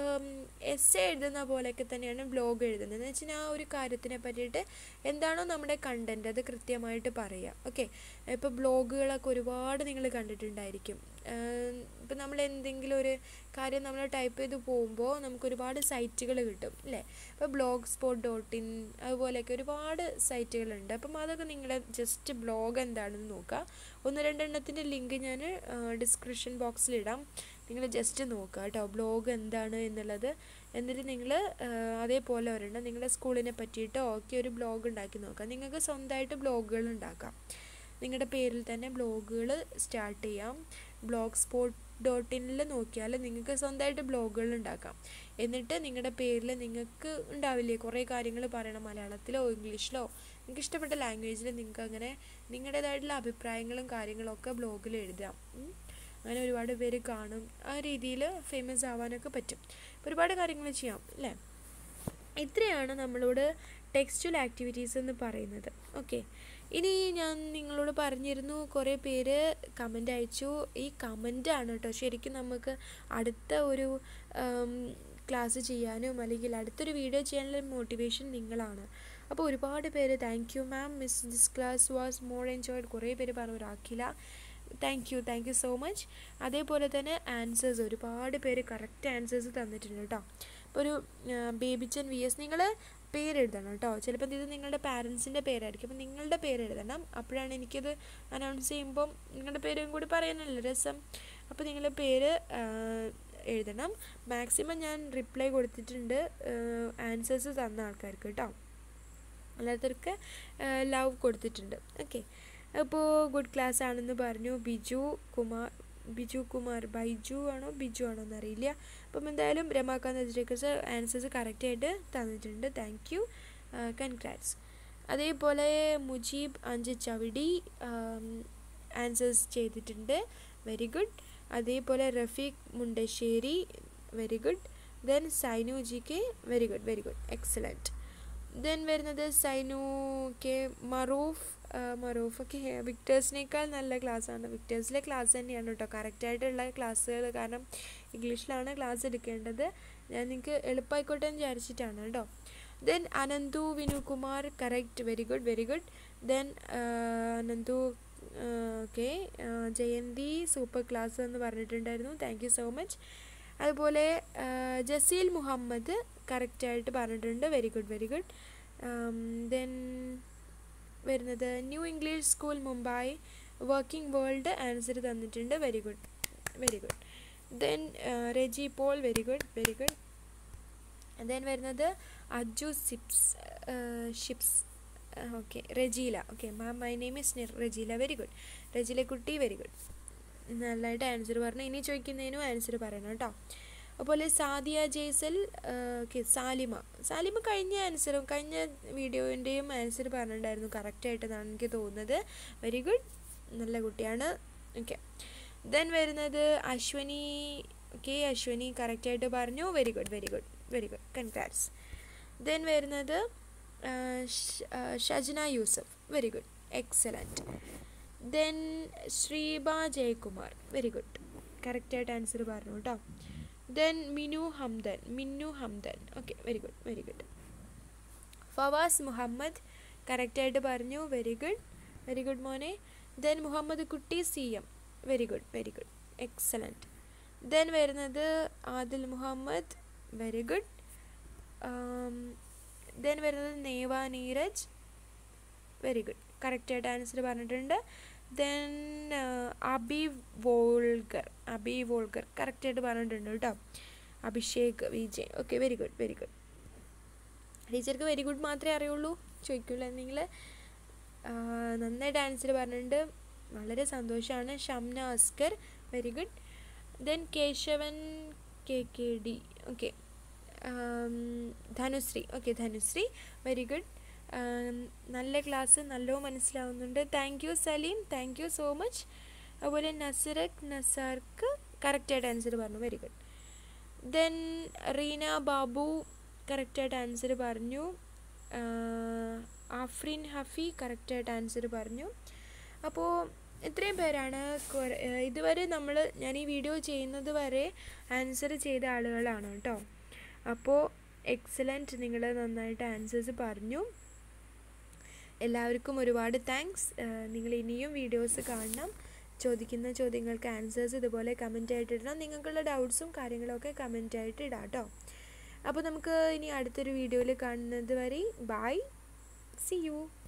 essay എഴുതുന്ന പോലെയൊക്കെ തന്നെയാണ് ബ്ലോഗ് എഴുതുന്നത്. എന്ന് വെച്ചാൽ ആ ഒരു കാര്യത്തിനെ പറ്റിയിട്ട് എന്താണോ നമ്മുടെ കണ്ടൻറ്റ് അത് കൃത്യമായിട്ട് പറയുക. ഓക്കെ, ഇപ്പോൾ ബ്ലോഗുകളൊക്കെ ഒരുപാട് നിങ്ങൾ കണ്ടിട്ടുണ്ടായിരിക്കും. ഇപ്പം നമ്മൾ എന്തെങ്കിലും ഒരു കാര്യം നമ്മൾ ടൈപ്പ് ചെയ്ത് പോകുമ്പോൾ നമുക്ക് ഒരുപാട് സൈറ്റുകൾ കിട്ടും അല്ലേ. ഇപ്പോൾ ബ്ലോഗ് സ്പോട്ട് ഡോട്ട് ഇൻ അതുപോലെയൊക്കെ ഒരുപാട് സൈറ്റുകളുണ്ട്. അപ്പം അതൊക്കെ നിങ്ങൾ ജസ്റ്റ് ബ്ലോഗ് എന്താണെന്ന് നോക്കുക. ഒന്ന് രണ്ടെണ്ണത്തിൻ്റെ ലിങ്ക് ഞാൻ ഡിസ്ക്രിപ്ഷൻ ബോക്സിലിടാം, നിങ്ങൾ ജസ്റ്റ് നോക്കുക കേട്ടോ ബ്ലോഗ് എന്താണ് എന്നുള്ളത്. എന്നിട്ട് നിങ്ങൾ അതേപോലെ ഒരെണ്ണം നിങ്ങളുടെ സ്കൂളിനെ പറ്റിയിട്ടോ ഒക്കെ ഒരു ബ്ലോഗ് ഉണ്ടാക്കി നോക്കാം. നിങ്ങൾക്ക് സ്വന്തമായിട്ട് ബ്ലോഗുകൾ ഉണ്ടാക്കാം. നിങ്ങളുടെ പേരിൽ തന്നെ ബ്ലോഗുകൾ സ്റ്റാർട്ട് ചെയ്യാം. ബ്ലോഗ് സ്പോട്ട് ഡോട്ട് ഇനിൽ നോക്കിയാൽ നിങ്ങൾക്ക് സ്വന്തമായിട്ട് ബ്ലോഗുകൾ ഉണ്ടാക്കാം. എന്നിട്ട് നിങ്ങളുടെ പേരിൽ നിങ്ങൾക്ക് ഉണ്ടാവില്ലേ കുറേ കാര്യങ്ങൾ പറയണം, മലയാളത്തിലോ ഇംഗ്ലീഷിലോ നിങ്ങൾക്ക് ഇഷ്ടപ്പെട്ട ലാംഗ്വേജിൽ നിങ്ങൾക്ക് അങ്ങനെ നിങ്ങളുടേതായിട്ടുള്ള അഭിപ്രായങ്ങളും കാര്യങ്ങളും ഒക്കെ ബ്ലോഗിൽ എഴുതാം. അങ്ങനെ ഒരുപാട് പേര് കാണും, ആ രീതിയിൽ ഫേമസ് ആവാനൊക്കെ പറ്റും. ഒരുപാട് കാര്യങ്ങൾ ചെയ്യാം അല്ലേ. ഇത്രയാണ് നമ്മളോട് ടെക്സ്റ്റുവൽ ആക്ടിവിറ്റീസ് എന്ന് പറയുന്നത്. ഓക്കെ, ഇനി ഞാൻ നിങ്ങളോട് പറഞ്ഞിരുന്നു കുറേ പേര് കമൻ്റ് അയച്ചു. ഈ കമൻ്റാണ് കേട്ടോ ശരിക്കും നമുക്ക് അടുത്ത ഒരു ക്ലാസ് ചെയ്യാനും അല്ലെങ്കിൽ അടുത്തൊരു വീഡിയോ ചെയ്യാനുള്ള മോട്ടിവേഷൻ നിങ്ങളാണ്. അപ്പോൾ ഒരുപാട് പേര് thank you ma'am, miss this class was more enjoyed. കുറേ പേര് പറഞ്ഞു ഒരാക്കില്ല. Thank you thank you so much. അതേപോലെ തന്നെ ആൻസേഴ്സ് ഒരുപാട് പേര് കറക്റ്റ് ആൻസേഴ്സ് തന്നിട്ടുണ്ട് കേട്ടോ. ഇപ്പോൾ ഒരു ബേബിച്ചൻ വി എസ് നിങ്ങൾ പേരെഴുതണം കേട്ടോ. ചിലപ്പോൾ ഇത് നിങ്ങളുടെ പാരൻസിൻ്റെ പേരായിരിക്കും, അപ്പോൾ നിങ്ങളുടെ പേര് എഴുതണം. അപ്പോഴാണ് എനിക്കത് അനൗൺസ് ചെയ്യുമ്പം നിങ്ങളുടെ പേരും കൂടി പറയാനല്ലേ രസം. അപ്പോൾ നിങ്ങൾ പേര് എഴുതണം. മാക്സിമം ഞാൻ റിപ്ലൈ കൊടുത്തിട്ടുണ്ട് ആൻസേഴ്സ് തന്ന ആൾക്കാർക്ക് കേട്ടോ. അല്ലാത്തവർക്ക് ലവ് കൊടുത്തിട്ടുണ്ട്. ഓക്കെ, അപ്പോൾ ഗുഡ് ക്ലാസ് ആണെന്ന് പറഞ്ഞു ബിജു കുമാർ. ബിജു കുമാർ ബൈജു ആണോ ബിജു ആണോ എന്നറിയില്ല. അപ്പം എന്തായാലും രമാകാന്ത് അജ്രേക്കർ സർ ആൻസേഴ്സ് കറക്റ്റായിട്ട് തന്നിട്ടുണ്ട്. Thank you, congrats. അതേപോലെ മുജീബ് അഞ്ച് ചവിടി ആൻസേഴ്സ് ചെയ്തിട്ടുണ്ട്, വെരി ഗുഡ്. അതേപോലെ Rafeeq Mundassery, very good. Then Zainu G K, very good very good excellent. Then വരുന്നത് സൈനു കെ മറൂഫ്. മറൂഫ് ഒക്കെ വിക്ടേഴ്സിനേക്കാൾ നല്ല ക്ലാസ്സാണ്. വിക്ടേഴ്സിലെ ക്ലാസ് തന്നെയാണ് കേട്ടോ കറക്റ്റായിട്ടുള്ള ക്ലാസ്സുകൾ. കാരണം ഇംഗ്ലീഷിലാണ് ക്ലാസ് എടുക്കേണ്ടത്. ഞാൻ നിങ്ങൾക്ക് എളുപ്പമായിക്കോട്ടെ എന്ന് വിചാരിച്ചിട്ടാണ് കേട്ടോ. Then Ananthu Vinukumar, correct, very good very good. Then Ananthu okay. Jayanthi super class എന്ന് പറഞ്ഞിട്ടുണ്ടായിരുന്നു, താങ്ക് യു സോ മച്ച്. അതുപോലെ ജസീൽ മുഹമ്മദ് കറക്റ്റായിട്ട് പറഞ്ഞിട്ടുണ്ട്, very good very good. Then വരുന്നത് New English School Mumbai working world answer തന്നിട്ടുണ്ട്, very good very good. Then Reji Paul, very good very good. Then വരുന്നത് അജു സിപ്സ് ഷിപ്സ് okay. Rejeela, okay ma'am my name is Rejeela, very good. Rejeela കുട്ടി, very good, നല്ലതായിട്ട് answer പറഞ്ഞു. ഇനി ചോദിക്കുന്നതിനും answer പറയണം കേട്ടോ. അതുപോലെ സാദിയ ജയ്സൽ, ഓക്കെ. സാലിമ സാലിമ കഴിഞ്ഞ ആൻസറും കഴിഞ്ഞ വീഡിയോൻ്റെയും ആൻസർ പറഞ്ഞിട്ടുണ്ടായിരുന്നു കറക്റ്റായിട്ടെന്നാണ് എനിക്ക് തോന്നുന്നത്, വെരി ഗുഡ്, നല്ല കുട്ടിയാണ്. ഓക്കെ. ദെൻ വരുന്നത് അശ്വനി, ഓക്കെ അശ്വനി കറക്റ്റായിട്ട് പറഞ്ഞു, very good very good very good, congrats. Then വരുന്നത് Shajna Yusuf, very good excellent. Then Sreeba Jayakumar, very good, കറക്റ്റായിട്ട് ആൻസർ പറഞ്ഞു കേട്ടോ. Then Minu Hamdan, Minnu Hamdan, okay very good very good. Fawas Muhammad, കറക്റ്റായിട്ട് പറഞ്ഞു. വെരി ഗുഡ്, വെരി ഗുഡ് മോനെ. Then Muhammad Kutty C M. Very good, very good, excellent. Then വരുന്നത് Adil Muhammad. Very good. Then വരുന്നത് Neva Neeraj. Very good, കറക്റ്റായിട്ട് answer പറഞ്ഞിട്ടുണ്ട്. ദെൻ അബി വോൾഗർ. അബി വോൾഗർ കറക്റ്റായിട്ട് പറഞ്ഞിട്ടുണ്ട് കേട്ടോ. Abhishek Vijay. Okay, very good, very good. ടീച്ചർക്ക് വെരി ഗുഡ് മാത്രമേ അറിയുള്ളൂ ചോദിക്കുള്ളൂ എന്തെങ്കിൽ. നന്നായിട്ട് ആൻസർ പറഞ്ഞിട്ടുണ്ട്, വളരെ സന്തോഷമാണ്. Shamna Askar. Very good. Then Keshavan K K D. Okay. Dhanushree. Okay, Dhanushree. Very good. നല്ല ക്ലാസ്, നല്ലോ മനസ്സിലാവുന്നുണ്ട്. Thank you Saleem, thank you so much. അതുപോലെ നസറക് നസാർക്ക് കറക്റ്റായിട്ട് ആൻസർ പറഞ്ഞു. Very good. Then Reena Babu കറക്റ്റായിട്ട് ആൻസർ പറഞ്ഞു. ആഫ്രിൻ ഹഫി കറക്റ്റായിട്ട് ആൻസർ പറഞ്ഞു. അപ്പോൾ ഇത്രയും പേരാണ് ഇതുവരെ നമ്മൾ ഞാൻ ഈ വീഡിയോ ചെയ്യുന്നത് വരെ ആൻസർ ചെയ്ത ആളുകളാണ് കേട്ടോ. അപ്പോൾ എക്സലൻറ്റ്, നിങ്ങൾ നന്നായിട്ട് ആൻസേഴ്സ് പറഞ്ഞു. എല്ലാവർക്കും ഒരുപാട് താങ്ക്സ്. നിങ്ങൾ ഇനിയും വീഡിയോസ് കാണണം. ചോദിക്കുന്ന ചോദ്യങ്ങൾക്ക് ആൻസേഴ്സ് ഇതുപോലെ കമൻ്റ് ആയിട്ട് ഇടണം. നിങ്ങൾക്കുള്ള ഡൗട്ട്സും കാര്യങ്ങളൊക്കെ കമൻ്റ് ആയിട്ട് ഇടാം കേട്ടോ. അപ്പോൾ നമുക്ക് ഇനി അടുത്തൊരു വീഡിയോയിൽ കാണുന്നത് വരെ ബൈ, സി യു.